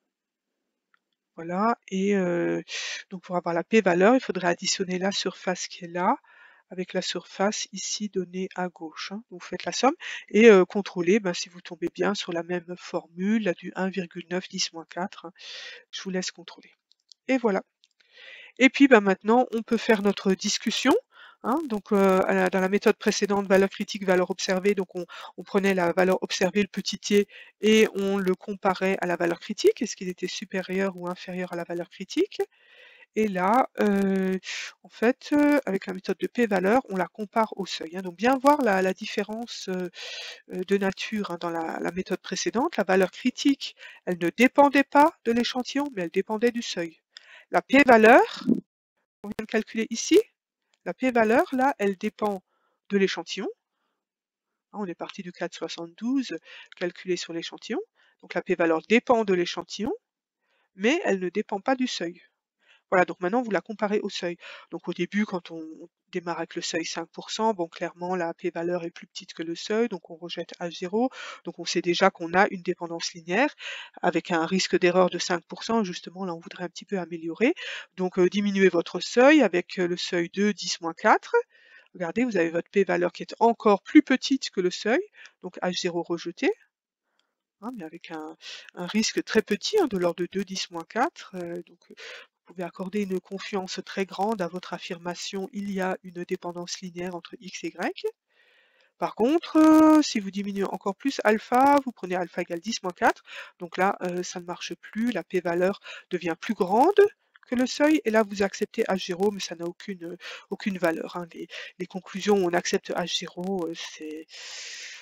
Voilà, et euh, donc pour avoir la p-valeur, il faudrait additionner la surface qui est là avec la surface ici donnée à gauche. Hein. Vous faites la somme et euh, contrôlez ben, si vous tombez bien sur la même formule, là du un virgule neuf dix moins quatre. Hein. Je vous laisse contrôler. Et voilà. Et puis ben, maintenant, on peut faire notre discussion. Hein, donc euh, à la- dans la méthode précédente, valeur critique, valeur observée, donc on, on prenait la valeur observée, le petit t, et on le comparait à la valeur critique, est-ce qu'il était supérieur ou inférieur à la valeur critique. Et là, euh, en fait, euh, avec la méthode de p-valeur, on la compare au seuil. Hein. Donc bien voir la, la différence euh, euh, de nature hein, dans la, la méthode précédente. La valeur critique, elle ne dépendait pas de l'échantillon, mais elle dépendait du seuil. La p-valeur, on vient de calculer ici, la p-valeur, là, elle dépend de l'échantillon. Hein, on est parti du quatre virgule soixante-douze calculé sur l'échantillon. Donc la p-valeur dépend de l'échantillon, mais elle ne dépend pas du seuil. Voilà, donc maintenant vous la comparez au seuil. Donc au début, quand on démarre avec le seuil cinq pour cent, bon clairement la p-valeur est plus petite que le seuil, donc on rejette H zéro. Donc on sait déjà qu'on a une dépendance linéaire avec un risque d'erreur de cinq pour cent. Justement, là on voudrait un petit peu améliorer. Donc euh, diminuez votre seuil avec euh, le seuil de dix moins quatre. Regardez, vous avez votre p-valeur qui est encore plus petite que le seuil, donc H zéro rejeté. Hein, mais avec un, un risque très petit, hein, de l'ordre de deux, dix moins quatre. Euh, donc, vous pouvez accorder une confiance très grande à votre affirmation, il y a une dépendance linéaire entre x et y. Par contre, euh, si vous diminuez encore plus alpha, vous prenez alpha égale dix moins quatre, donc là, euh, ça ne marche plus, la p-valeur devient plus grande que le seuil, et là, vous acceptez H zéro, mais ça n'a aucune, aucune valeur. Hein. Les, les conclusions où on accepte H zéro, euh, c'est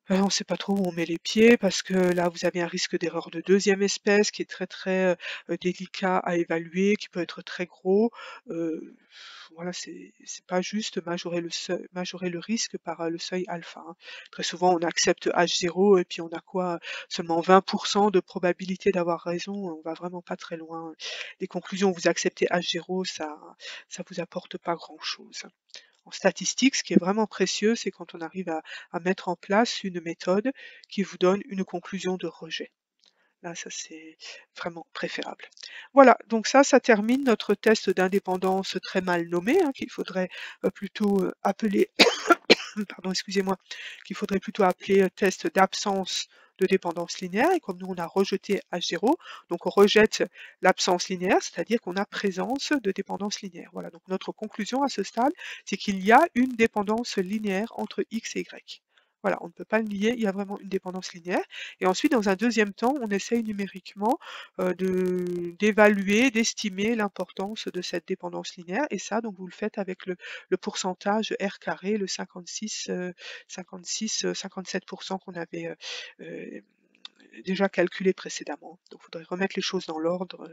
Euh, on ne sait pas trop où on met les pieds parce que là, vous avez un risque d'erreur de deuxième espèce qui est très très euh, délicat à évaluer, qui peut être très gros. Euh, voilà, c'est c'est pas juste majorer le seuil, majorer le risque par euh, le seuil alpha, hein. Très souvent, on accepte H zéro et puis on a quoi? Seulement vingt pour cent de probabilité d'avoir raison. On va vraiment pas très loin. Les conclusions où vous acceptez H zéro, ça ça vous apporte pas grand-chose. En statistique, ce qui est vraiment précieux, c'est quand on arrive à, à mettre en place une méthode qui vous donne une conclusion de rejet. Là, ça c'est vraiment préférable. Voilà, donc ça, ça termine notre test d'indépendance très mal nommé, hein, qu'il faudrait euh, plutôt euh, appeler, pardon, excusez-moi, qu'il faudrait plutôt appeler euh, test d'absence de dépendance linéaire. Et comme nous, on a rejeté H zéro, donc on rejette l'absence linéaire, c'est-à-dire qu'on a présence de dépendance linéaire. Voilà, donc notre conclusion à ce stade, c'est qu'il y a une dépendance linéaire entre X et Y. Voilà, on ne peut pas le nier, il y a vraiment une dépendance linéaire. Et ensuite, dans un deuxième temps, on essaye numériquement euh, de- d'évaluer, d'estimer l'importance de cette dépendance linéaire. Et ça, donc vous le faites avec le, le pourcentage R carré, le cinquante-six, euh, cinquante-six, euh, cinquante-sept pour cent qu'on avait euh, euh, déjà calculé précédemment. Donc, il faudrait remettre les choses dans l'ordre.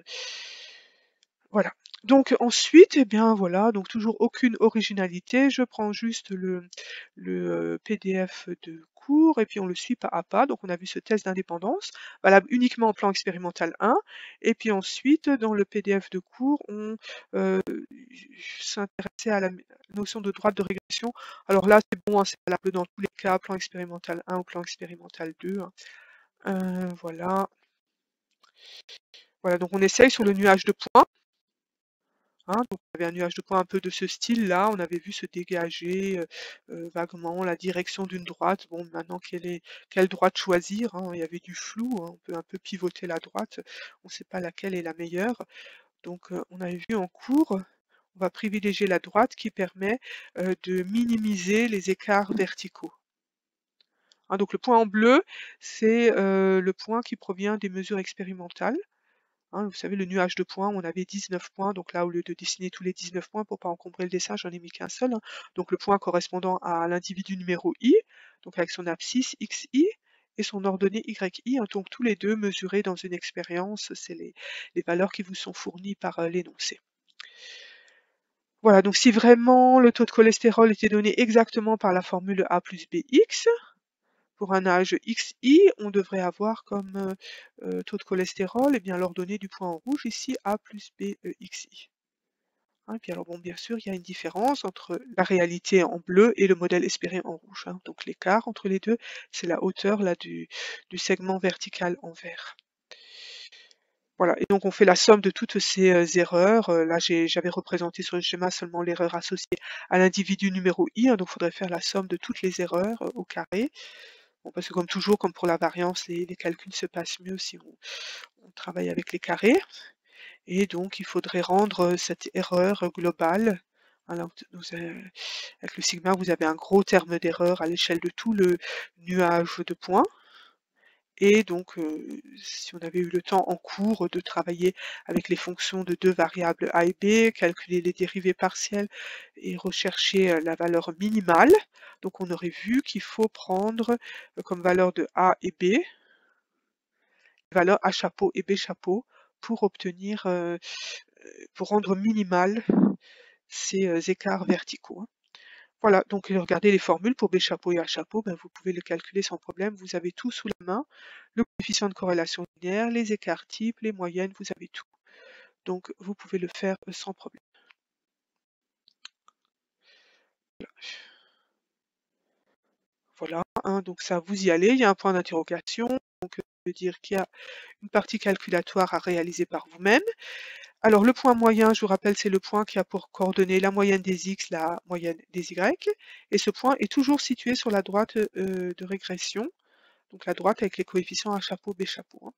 Voilà. Donc ensuite, eh bien voilà, donc toujours aucune originalité. Je prends juste le, le euh, P D F de cours et puis on le suit pas à pas. Donc on a vu ce test d'indépendance, valable uniquement en plan expérimental un. Et puis ensuite, dans le P D F de cours, on euh, s'intéressait à la notion de droite de régression. Alors là, c'est bon, hein, c'est valable dans tous les cas, plan expérimental un ou plan expérimental deux, hein. Euh, voilà. Voilà, donc on essaye sur le nuage de points. Hein, donc il y avait un nuage de points un peu de ce style-là, on avait vu se dégager euh, euh, vaguement la direction d'une droite. Bon, maintenant quelle est quelle droite choisir, hein, il y avait du flou, hein, on peut un peu pivoter la droite, on ne sait pas laquelle est la meilleure. Donc euh, on avait vu en cours, on va privilégier la droite qui permet euh, de minimiser les écarts verticaux. Hein, donc le point en bleu, c'est euh, le point qui provient des mesures expérimentales. Hein, vous savez, le nuage de points, on avait dix-neuf points, donc là, au lieu de dessiner tous les dix-neuf points pour pas encombrer le dessin, j'en ai mis qu'un seul, hein. Donc le point correspondant à l'individu numéro i, donc avec son abscisse xi, et son ordonnée yi, hein, donc tous les deux mesurés dans une expérience, c'est les, les valeurs qui vous sont fournies par euh, l'énoncé. Voilà, donc si vraiment le taux de cholestérol était donné exactement par la formule A plus Bx, pour un âge xi, on devrait avoir comme euh, euh, taux de cholestérol, et bien l'ordonnée du point en rouge ici, A plus Bxi. Hein, puis alors bon, bien sûr, il y a une différence entre la réalité en bleu et le modèle espéré en rouge, hein. Donc l'écart entre les deux, c'est la hauteur là du, du segment vertical en vert. Voilà, et donc on fait la somme de toutes ces euh, erreurs. Euh, là, j'avais représenté sur le schéma seulement l'erreur associée à l'individu numéro i, hein, donc il faudrait faire la somme de toutes les erreurs euh, au carré. Bon, parce que comme toujours, comme pour la variance, les, les calculs se passent mieux si on, on travaille avec les carrés. Et donc, il faudrait rendre cette erreur globale. Alors, vous avez, avec le sigma, vous avez un gros terme d'erreur à l'échelle de tout le nuage de points. Et donc, euh, si on avait eu le temps en cours de travailler avec les fonctions de deux variables a et b, calculer les dérivées partielles et rechercher la valeur minimale, donc on aurait vu qu'il faut prendre comme valeur de a et b, valeur a chapeau et b chapeau, pour obtenir, euh, pour rendre minimal ces euh, écarts verticaux, hein. Voilà, donc regardez les formules pour B chapeau et A chapeau, ben, vous pouvez le calculer sans problème, vous avez tout sous la main, le coefficient de corrélation linéaire, les écarts types, les moyennes, vous avez tout. Donc vous pouvez le faire sans problème. Voilà, hein, donc ça, vous y allez, il y a un point d'interrogation, donc ça veut dire qu'il y a une partie calculatoire à réaliser par vous-même. Alors le point moyen, je vous rappelle, c'est le point qui a pour coordonnées la moyenne des x, la moyenne des y, et ce point est toujours situé sur la droite euh, de régression, donc la droite avec les coefficients A chapeau, B chapeau, hein.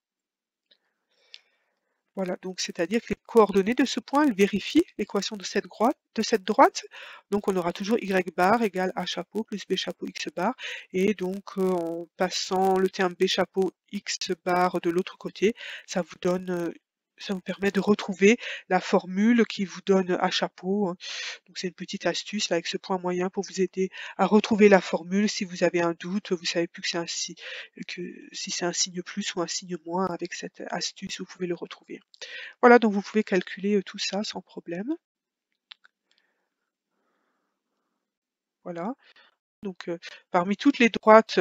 Voilà, donc c'est-à-dire que les coordonnées de ce point, elles vérifient l'équation de cette droite, de cette droite. Donc on aura toujours y bar égale A chapeau plus B chapeau x bar, et donc euh, en passant le terme B chapeau x bar de l'autre côté, ça vous donne euh, ça vous permet de retrouver la formule qui vous donne H chapeau. Hein. Donc c'est une petite astuce là, avec ce point moyen pour vous aider à retrouver la formule. Si vous avez un doute, vous savez plus que c'est un si, que si c'est un signe plus ou un signe moins, avec cette astuce, vous pouvez le retrouver. Voilà, donc vous pouvez calculer tout ça sans problème. Voilà. Donc euh, parmi toutes les droites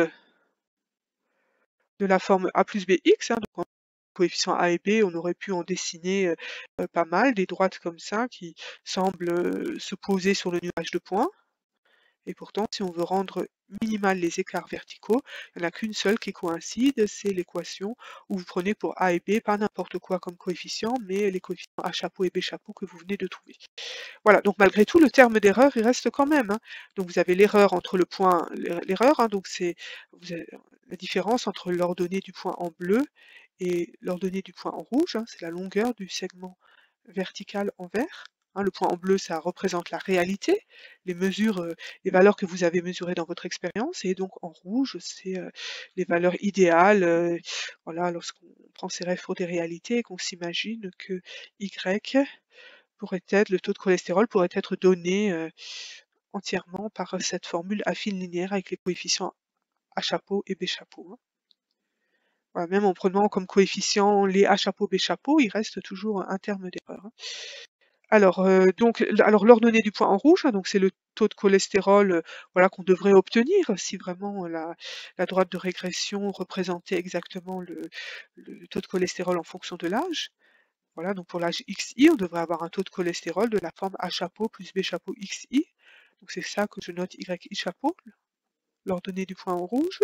de la forme a plus bx, hein, donc en coefficient a et b, on aurait pu en dessiner euh, pas mal, des droites comme ça qui semblent euh, se poser sur le nuage de points. Et pourtant, si on veut rendre minimal les écarts verticaux, il n'y en a qu'une seule qui coïncide, c'est l'équation où vous prenez pour a et b pas n'importe quoi comme coefficient, mais les coefficients a chapeau et b chapeau que vous venez de trouver. Voilà, donc malgré tout, le terme d'erreur, il reste quand même. Hein. Donc vous avez l'erreur entre le point, l'erreur, hein, donc c'est la différence entre l'ordonnée du point en bleu et l'ordonnée du point en rouge, hein, c'est la longueur du segment vertical en vert. Hein, le point en bleu, ça représente la réalité, les mesures, euh, les valeurs que vous avez mesurées dans votre expérience, et donc en rouge, c'est euh, les valeurs idéales. Euh, voilà, lorsqu'on prend ces rêves pour des réalités et qu'on s'imagine que Y pourrait être, le taux de cholestérol pourrait être donné euh, entièrement par cette formule affine linéaire avec les coefficients A chapeau et B chapeau. Hein. Voilà, même en prenant comme coefficient les A chapeau, B chapeau, il reste toujours un terme d'erreur. Hein. Alors, euh, donc, alors l'ordonnée du point en rouge, hein, donc c'est le taux de cholestérol, euh, voilà, qu'on devrait obtenir si vraiment la, la droite de régression représentait exactement le, le taux de cholestérol en fonction de l'âge. Voilà, donc pour l'âge X I, on devrait avoir un taux de cholestérol de la forme A chapeau plus B chapeau X I. Donc c'est ça que je note Y I chapeau, l'ordonnée du point en rouge.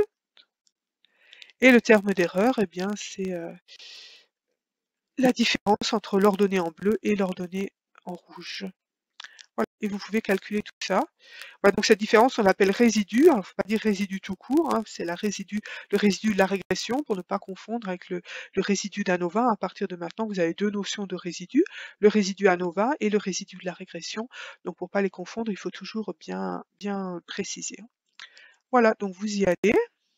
Et le terme d'erreur, eh bien, c'est euh, la différence entre l'ordonnée en bleu et l'ordonnée en rouge. Voilà. Et vous pouvez calculer tout ça. Voilà, donc cette différence, on l'appelle résidu. Alors, il ne faut pas dire résidu tout court, hein, c'est la résidu, le résidu de la régression, pour ne pas confondre avec le, le résidu d'ANOVA. À partir de maintenant, vous avez deux notions de résidu, le résidu ANOVA et le résidu de la régression. Donc pour ne pas les confondre, il faut toujours bien, bien préciser. Voilà, donc vous y allez.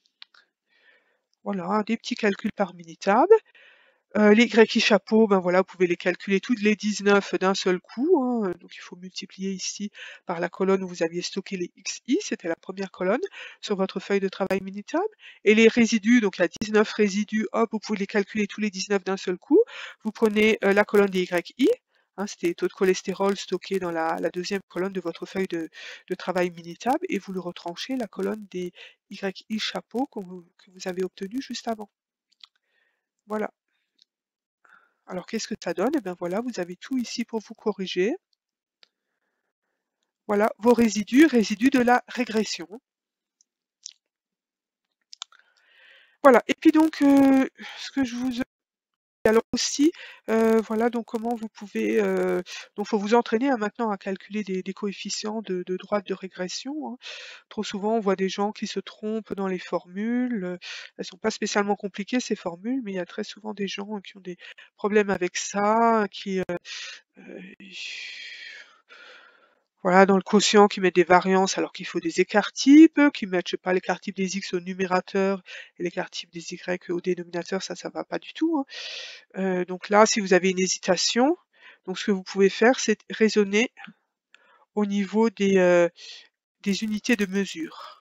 Voilà, des petits calculs par Minitab. Euh, les Y I chapeau, ben voilà, vous pouvez les calculer toutes les dix-neuf d'un seul coup. Hein, donc il faut multiplier ici par la colonne où vous aviez stocké les X I, c'était la première colonne sur votre feuille de travail Minitab. Et les résidus, donc il y a dix-neuf résidus, hop, vous pouvez les calculer tous les dix-neuf d'un seul coup. Vous prenez euh, la colonne des Y I, hein, c'était les taux de cholestérol stockés dans la, la deuxième colonne de votre feuille de, de travail Minitab, et vous le retranchez, la colonne des Y I chapeau que vous, que vous avez obtenu juste avant. Voilà. Alors qu'est-ce que ça donne? Eh bien voilà, vous avez tout ici pour vous corriger. Voilà vos résidus, résidus de la régression. Voilà, et puis donc, euh, ce que je vous... Alors aussi, euh, voilà donc comment vous pouvez... Euh, donc il faut vous entraîner hein, maintenant à calculer des, des coefficients de, de droite de régression. Hein. Trop souvent, on voit des gens qui se trompent dans les formules. Elles ne sont pas spécialement compliquées, ces formules, mais il y a très souvent des gens qui ont des problèmes avec ça, qui... Euh, euh, Voilà, dans le quotient, qui mettent des variances alors qu'il faut des écarts types, qui mettent, je sais pas, l'écart type des X au numérateur et l'écart type des Y au dénominateur, ça, ça va pas du tout. Hein. Euh, donc là, si vous avez une hésitation, donc ce que vous pouvez faire, c'est raisonner au niveau des, euh, des unités de mesure.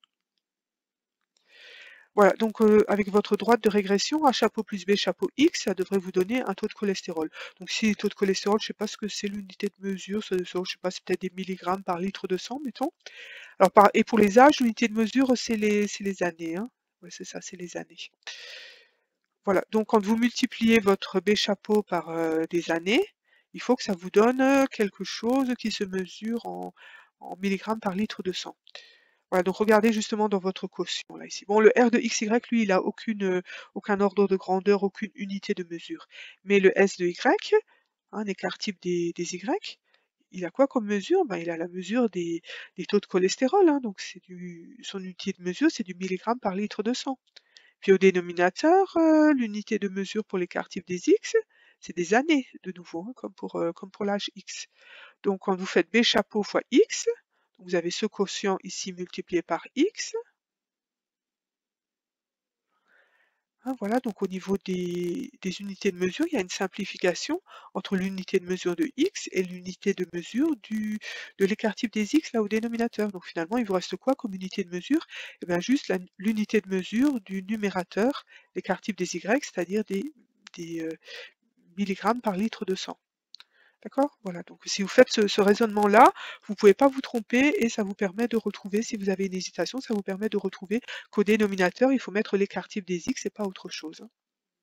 Voilà, donc euh, avec votre droite de régression, A chapeau plus B chapeau X, ça devrait vous donner un taux de cholestérol. Donc si le taux de cholestérol, je sais pas ce que c'est l'unité de mesure, ça, ça, je sais pas, c'est peut-être des milligrammes par litre de sang, mettons. Alors, par, et pour les âges, l'unité de mesure, c'est les, c'est les années. Hein. Ouais, c'est ça, c'est les années. Voilà, donc quand vous multipliez votre B chapeau par euh, des années, il faut que ça vous donne quelque chose qui se mesure en, en milligrammes par litre de sang. Voilà, donc regardez justement dans votre quotient là ici. Bon, le R de X Y, lui, il a aucune, euh, aucun ordre de grandeur, aucune unité de mesure. Mais le S de Y, un écart type des, des Y, il a quoi comme mesure? Ben, il a la mesure des, des taux de cholestérol. Hein, donc c'est du, son unité de mesure, c'est du milligramme par litre de sang. Puis au dénominateur, euh, l'unité de mesure pour l'écart type des X, c'est des années de nouveau, hein, comme pour, euh, comme pour l'âge X. Donc quand vous faites B chapeau fois X, vous avez ce quotient ici multiplié par X. Hein, voilà, donc au niveau des, des unités de mesure, il y a une simplification entre l'unité de mesure de x et l'unité de mesure du, de l'écart type des x là au dénominateur. Donc finalement, il vous reste quoi comme unité de mesure? Eh bien juste la- l'unité de mesure du numérateur, l'écart type des y, c'est-à-dire des, des euh, milligrammes par litre de sang. D'accord? Voilà, donc si vous faites ce, ce raisonnement-là, vous ne pouvez pas vous tromper et ça vous permet de retrouver, si vous avez une hésitation, ça vous permet de retrouver qu'au dénominateur, il faut mettre l'écart type des x et pas autre chose. Hein.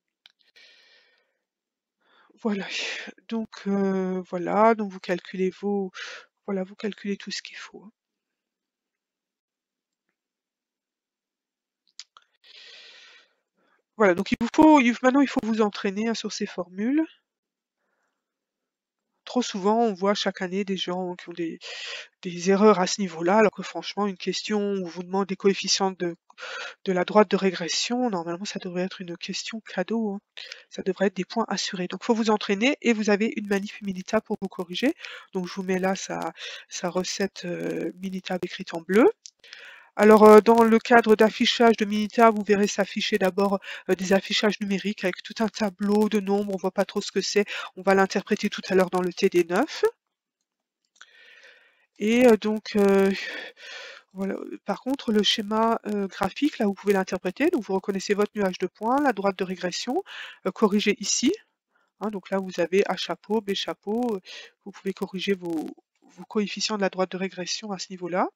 Voilà, donc heu, voilà, donc vous calculez vos voilà, vous calculez tout ce qu'il faut, hein. Voilà, donc il vous faut il maintenant il faut vous entraîner, hein, sur ces formules. Trop souvent, on voit chaque année des gens qui ont des des erreurs à ce niveau-là, alors que franchement, une question où on vous demande des coefficients de de la droite de régression, normalement, ça devrait être une question cadeau, hein. Ça devrait être des points assurés. Donc, il faut vous entraîner et vous avez une manip Minitab pour vous corriger. Donc, je vous mets là sa sa recette, heu, Minitab écrite en bleu. Alors, euh, dans le cadre d'affichage de Minitab, vous verrez s'afficher d'abord euh, des affichages numériques avec tout un tableau de nombres. On voit pas trop ce que c'est. On va l'interpréter tout à l'heure dans le T D neuf. Et euh, donc, euh, voilà. Par contre, le schéma euh, graphique, là, vous pouvez l'interpréter. Donc, vous reconnaissez votre nuage de points, la droite de régression, euh, corrigée ici. Hein, donc là, vous avez A chapeau, B chapeau. Vous pouvez corriger vos, vos coefficients de la droite de régression à ce niveau-là.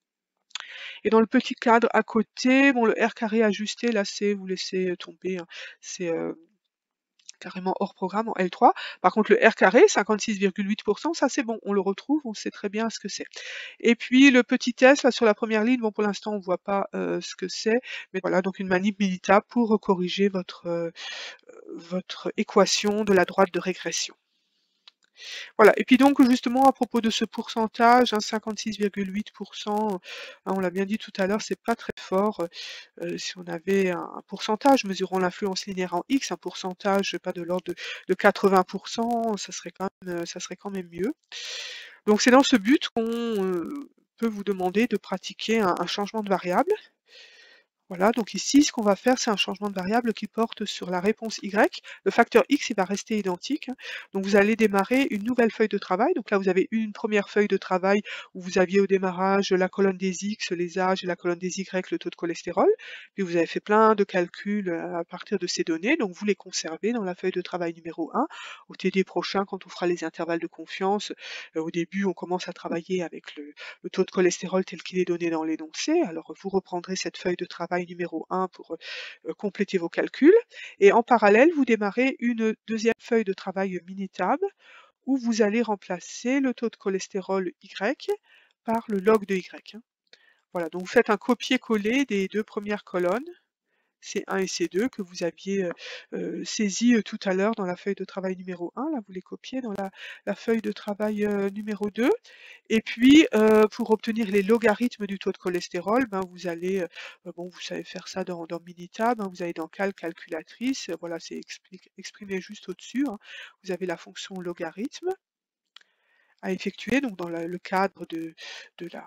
Et dans le petit cadre à côté, bon, le R carré ajusté, là, c'est, vous laissez tomber, hein, c'est euh, carrément hors programme en L trois. Par contre, le R carré, cinquante-six virgule huit pour cent, ça c'est bon, on le retrouve, on sait très bien ce que c'est. Et puis le petit test, là, sur la première ligne, bon, pour l'instant, on voit pas euh, ce que c'est, mais voilà, donc une manip Minitab pour corriger votre, euh, votre équation de la droite de régression. Voilà, et puis donc justement à propos de ce pourcentage, hein, cinquante-six virgule huit pour cent, hein, on l'a bien dit tout à l'heure, c'est pas très fort. Euh, si on avait un, un pourcentage mesurant l'influence linéaire en X, un pourcentage pas de l'ordre de, de quatre-vingts pour cent, ça serait quand même, euh, ça serait quand même mieux. Donc c'est dans ce but qu'on euh, peut vous demander de pratiquer un, un changement de variable. Voilà, donc ici, ce qu'on va faire, c'est un changement de variable qui porte sur la réponse Y. Le facteur X, il va rester identique, hein. Donc vous allez démarrer une nouvelle feuille de travail. Donc là, vous avez une première feuille de travail où vous aviez au démarrage la colonne des X, les âges, et la colonne des Y, le taux de cholestérol. Puis vous avez fait plein de calculs euh, à partir de ces données. Donc vous les conservez dans la feuille de travail numéro un. Au T D prochain, quand on fera les intervalles de confiance, euh, au début, on commence à travailler avec le, le taux de cholestérol tel qu'il est donné dans l'énoncé. Alors vous reprendrez cette feuille de travail numéro un pour euh, compléter vos calculs. Et en parallèle, vous démarrez une deuxième feuille de travail Minitab où vous allez remplacer le taux de cholestérol Y par le log de Y. Hein. Voilà, donc vous faites un copier-coller des deux premières colonnes, C un et C deux, que vous aviez euh, saisi tout à l'heure dans la feuille de travail numéro un. Là, vous les copiez dans la, la feuille de travail euh, numéro deux. Et puis, euh, pour obtenir les logarithmes du taux de cholestérol, ben, vous allez, euh, bon, vous savez faire ça dans, dans Minitab, hein, vous allez dans Calc, Calculatrice, euh, voilà, c'est exprimé juste au-dessus. Hein. Vous avez la fonction logarithme à effectuer, donc dans la, le cadre de, de, la,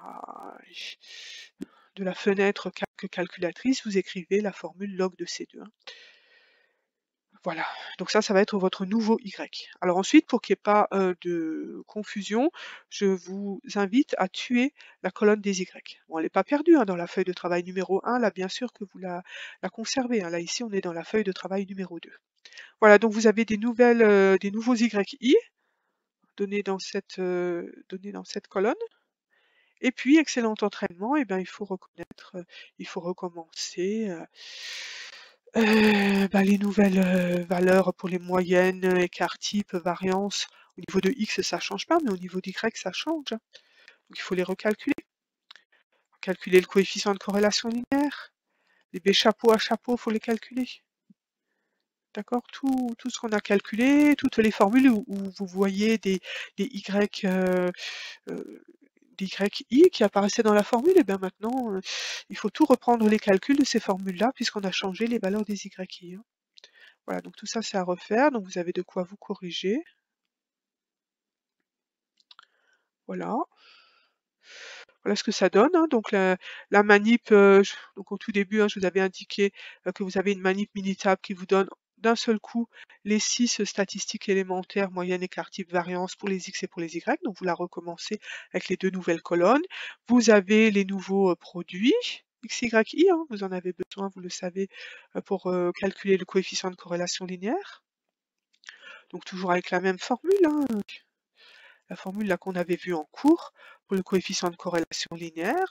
de la fenêtre Calc Calculatrice, vous écrivez la formule log de C deux. Hein. Voilà, donc ça, ça va être votre nouveau Y. Alors ensuite, pour qu'il n'y ait pas euh, de confusion, je vous invite à tuer la colonne des Y. Bon, elle n'est pas perdue hein, dans la feuille de travail numéro un, là bien sûr que vous la, la conservez. Hein. Là ici, on est dans la feuille de travail numéro deux. Voilà, donc vous avez des, nouvelles, euh, des nouveaux Y I donnés dans cette, euh, donnés dans cette colonne. Et puis, excellent entraînement, et bien, il faut reconnaître, euh, il faut recommencer. Euh, Euh, bah, les nouvelles euh, valeurs pour les moyennes, écart type, variance. Au niveau de X, ça change pas, mais au niveau d'Y, ça change. Donc il faut les recalculer. Calculer le coefficient de corrélation linéaire. Les B chapeau à chapeau, il faut les calculer. D'accord, tout, tout ce qu'on a calculé, toutes les formules où, où vous voyez des, des Y, euh, euh, des Y I qui apparaissaient dans la formule, et bien maintenant, euh, il faut tout reprendre les calculs de ces formules-là, puisqu'on a changé les valeurs des Y I. Hein. Voilà, donc tout ça c'est à refaire, donc vous avez de quoi vous corriger. Voilà. Voilà ce que ça donne, hein. Donc la, la manip, euh, je- donc au tout début, hein, je vous avais indiqué euh, que vous avez une manip Minitab qui vous donne d'un seul coup les six statistiques élémentaires, moyenne, écart, type, variance pour les X et pour les Y. Donc vous la recommencez avec les deux nouvelles colonnes. Vous avez les nouveaux euh, produits. X, Y, I, hein, vous en avez besoin, vous le savez, euh, pour euh, calculer le coefficient de corrélation linéaire. Donc toujours avec la même formule, hein, la formule là qu'on avait vue en cours pour le coefficient de corrélation linéaire.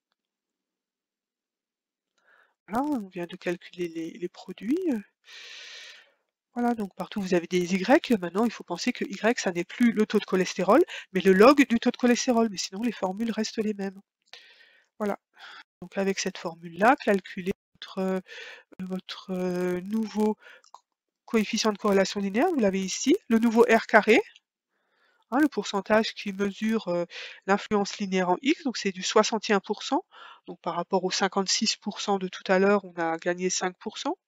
Voilà, on vient de calculer les, les produits. Voilà, donc partout vous avez des Y. Maintenant, il faut penser que Y, ça n'est plus le taux de cholestérol, mais le log du taux de cholestérol. Mais sinon, les formules restent les mêmes. Voilà. Donc avec cette formule-là, calculez votre, euh, votre euh, nouveau coefficient de corrélation linéaire. Vous l'avez ici. Le nouveau R carré. Hein, le pourcentage qui mesure euh, l'influence linéaire en X, donc c'est du soixante et un pour cent. Donc par rapport aux cinquante-six pour cent de tout à l'heure, on a gagné cinq pour cent.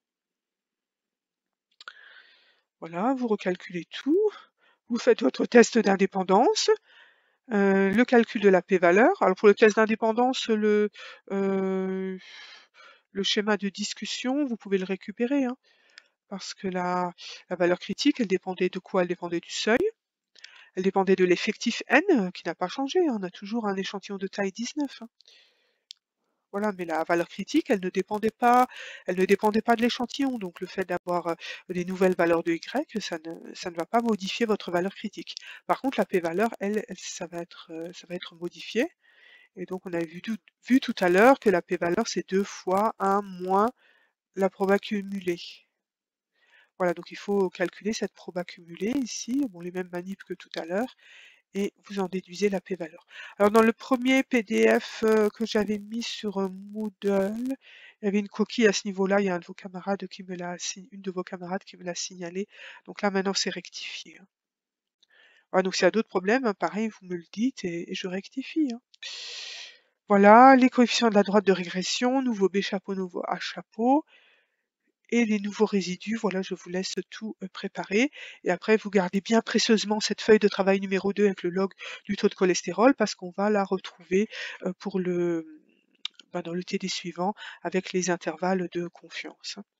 Voilà, vous recalculez tout. Vous faites votre test d'indépendance, euh, le calcul de la p-valeur. Alors pour le test d'indépendance, le, euh, le schéma de discussion, vous pouvez le récupérer, hein, parce que la, la valeur critique, elle dépendait de quoi? Elle dépendait du seuil. Elle dépendait de l'effectif N, euh, qui n'a pas changé. Hein, on a toujours un échantillon de taille dix-neuf. Hein. Voilà, mais la valeur critique, elle ne dépendait pas, elle ne dépendait pas de l'échantillon. Donc le fait d'avoir euh, des nouvelles valeurs de Y, ça ne, ça ne va pas modifier votre valeur critique. Par contre, la p-valeur, elle, elle, ça va être, euh, ça va être modifié. Et donc on a vu tout, vu tout à l'heure que la p-valeur, c'est deux fois un moins la proba cumulée. Voilà, donc il faut calculer cette proba cumulée ici, bon, les mêmes manips que tout à l'heure, et vous en déduisez la p-valeur. Alors dans le premier P D F euh, que j'avais mis sur euh, Moodle, il y avait une coquille à ce niveau-là, il y a un de vos camarades qui me l'a, une de vos camarades qui me l'a signalé. Donc là maintenant c'est rectifié. Hein. Voilà, donc s'il y a d'autres problèmes, hein, pareil, vous me le dites et, et je rectifie. Hein. Voilà, les coefficients de la droite de régression, nouveau B chapeau, nouveau A chapeau. Et les nouveaux résidus, voilà, je vous laisse tout euh, préparer. Et après, vous gardez bien précieusement cette feuille de travail numéro deux avec le log du taux de cholestérol parce qu'on va la retrouver euh, pour le, ben, dans le T D suivant avec les intervalles de confiance.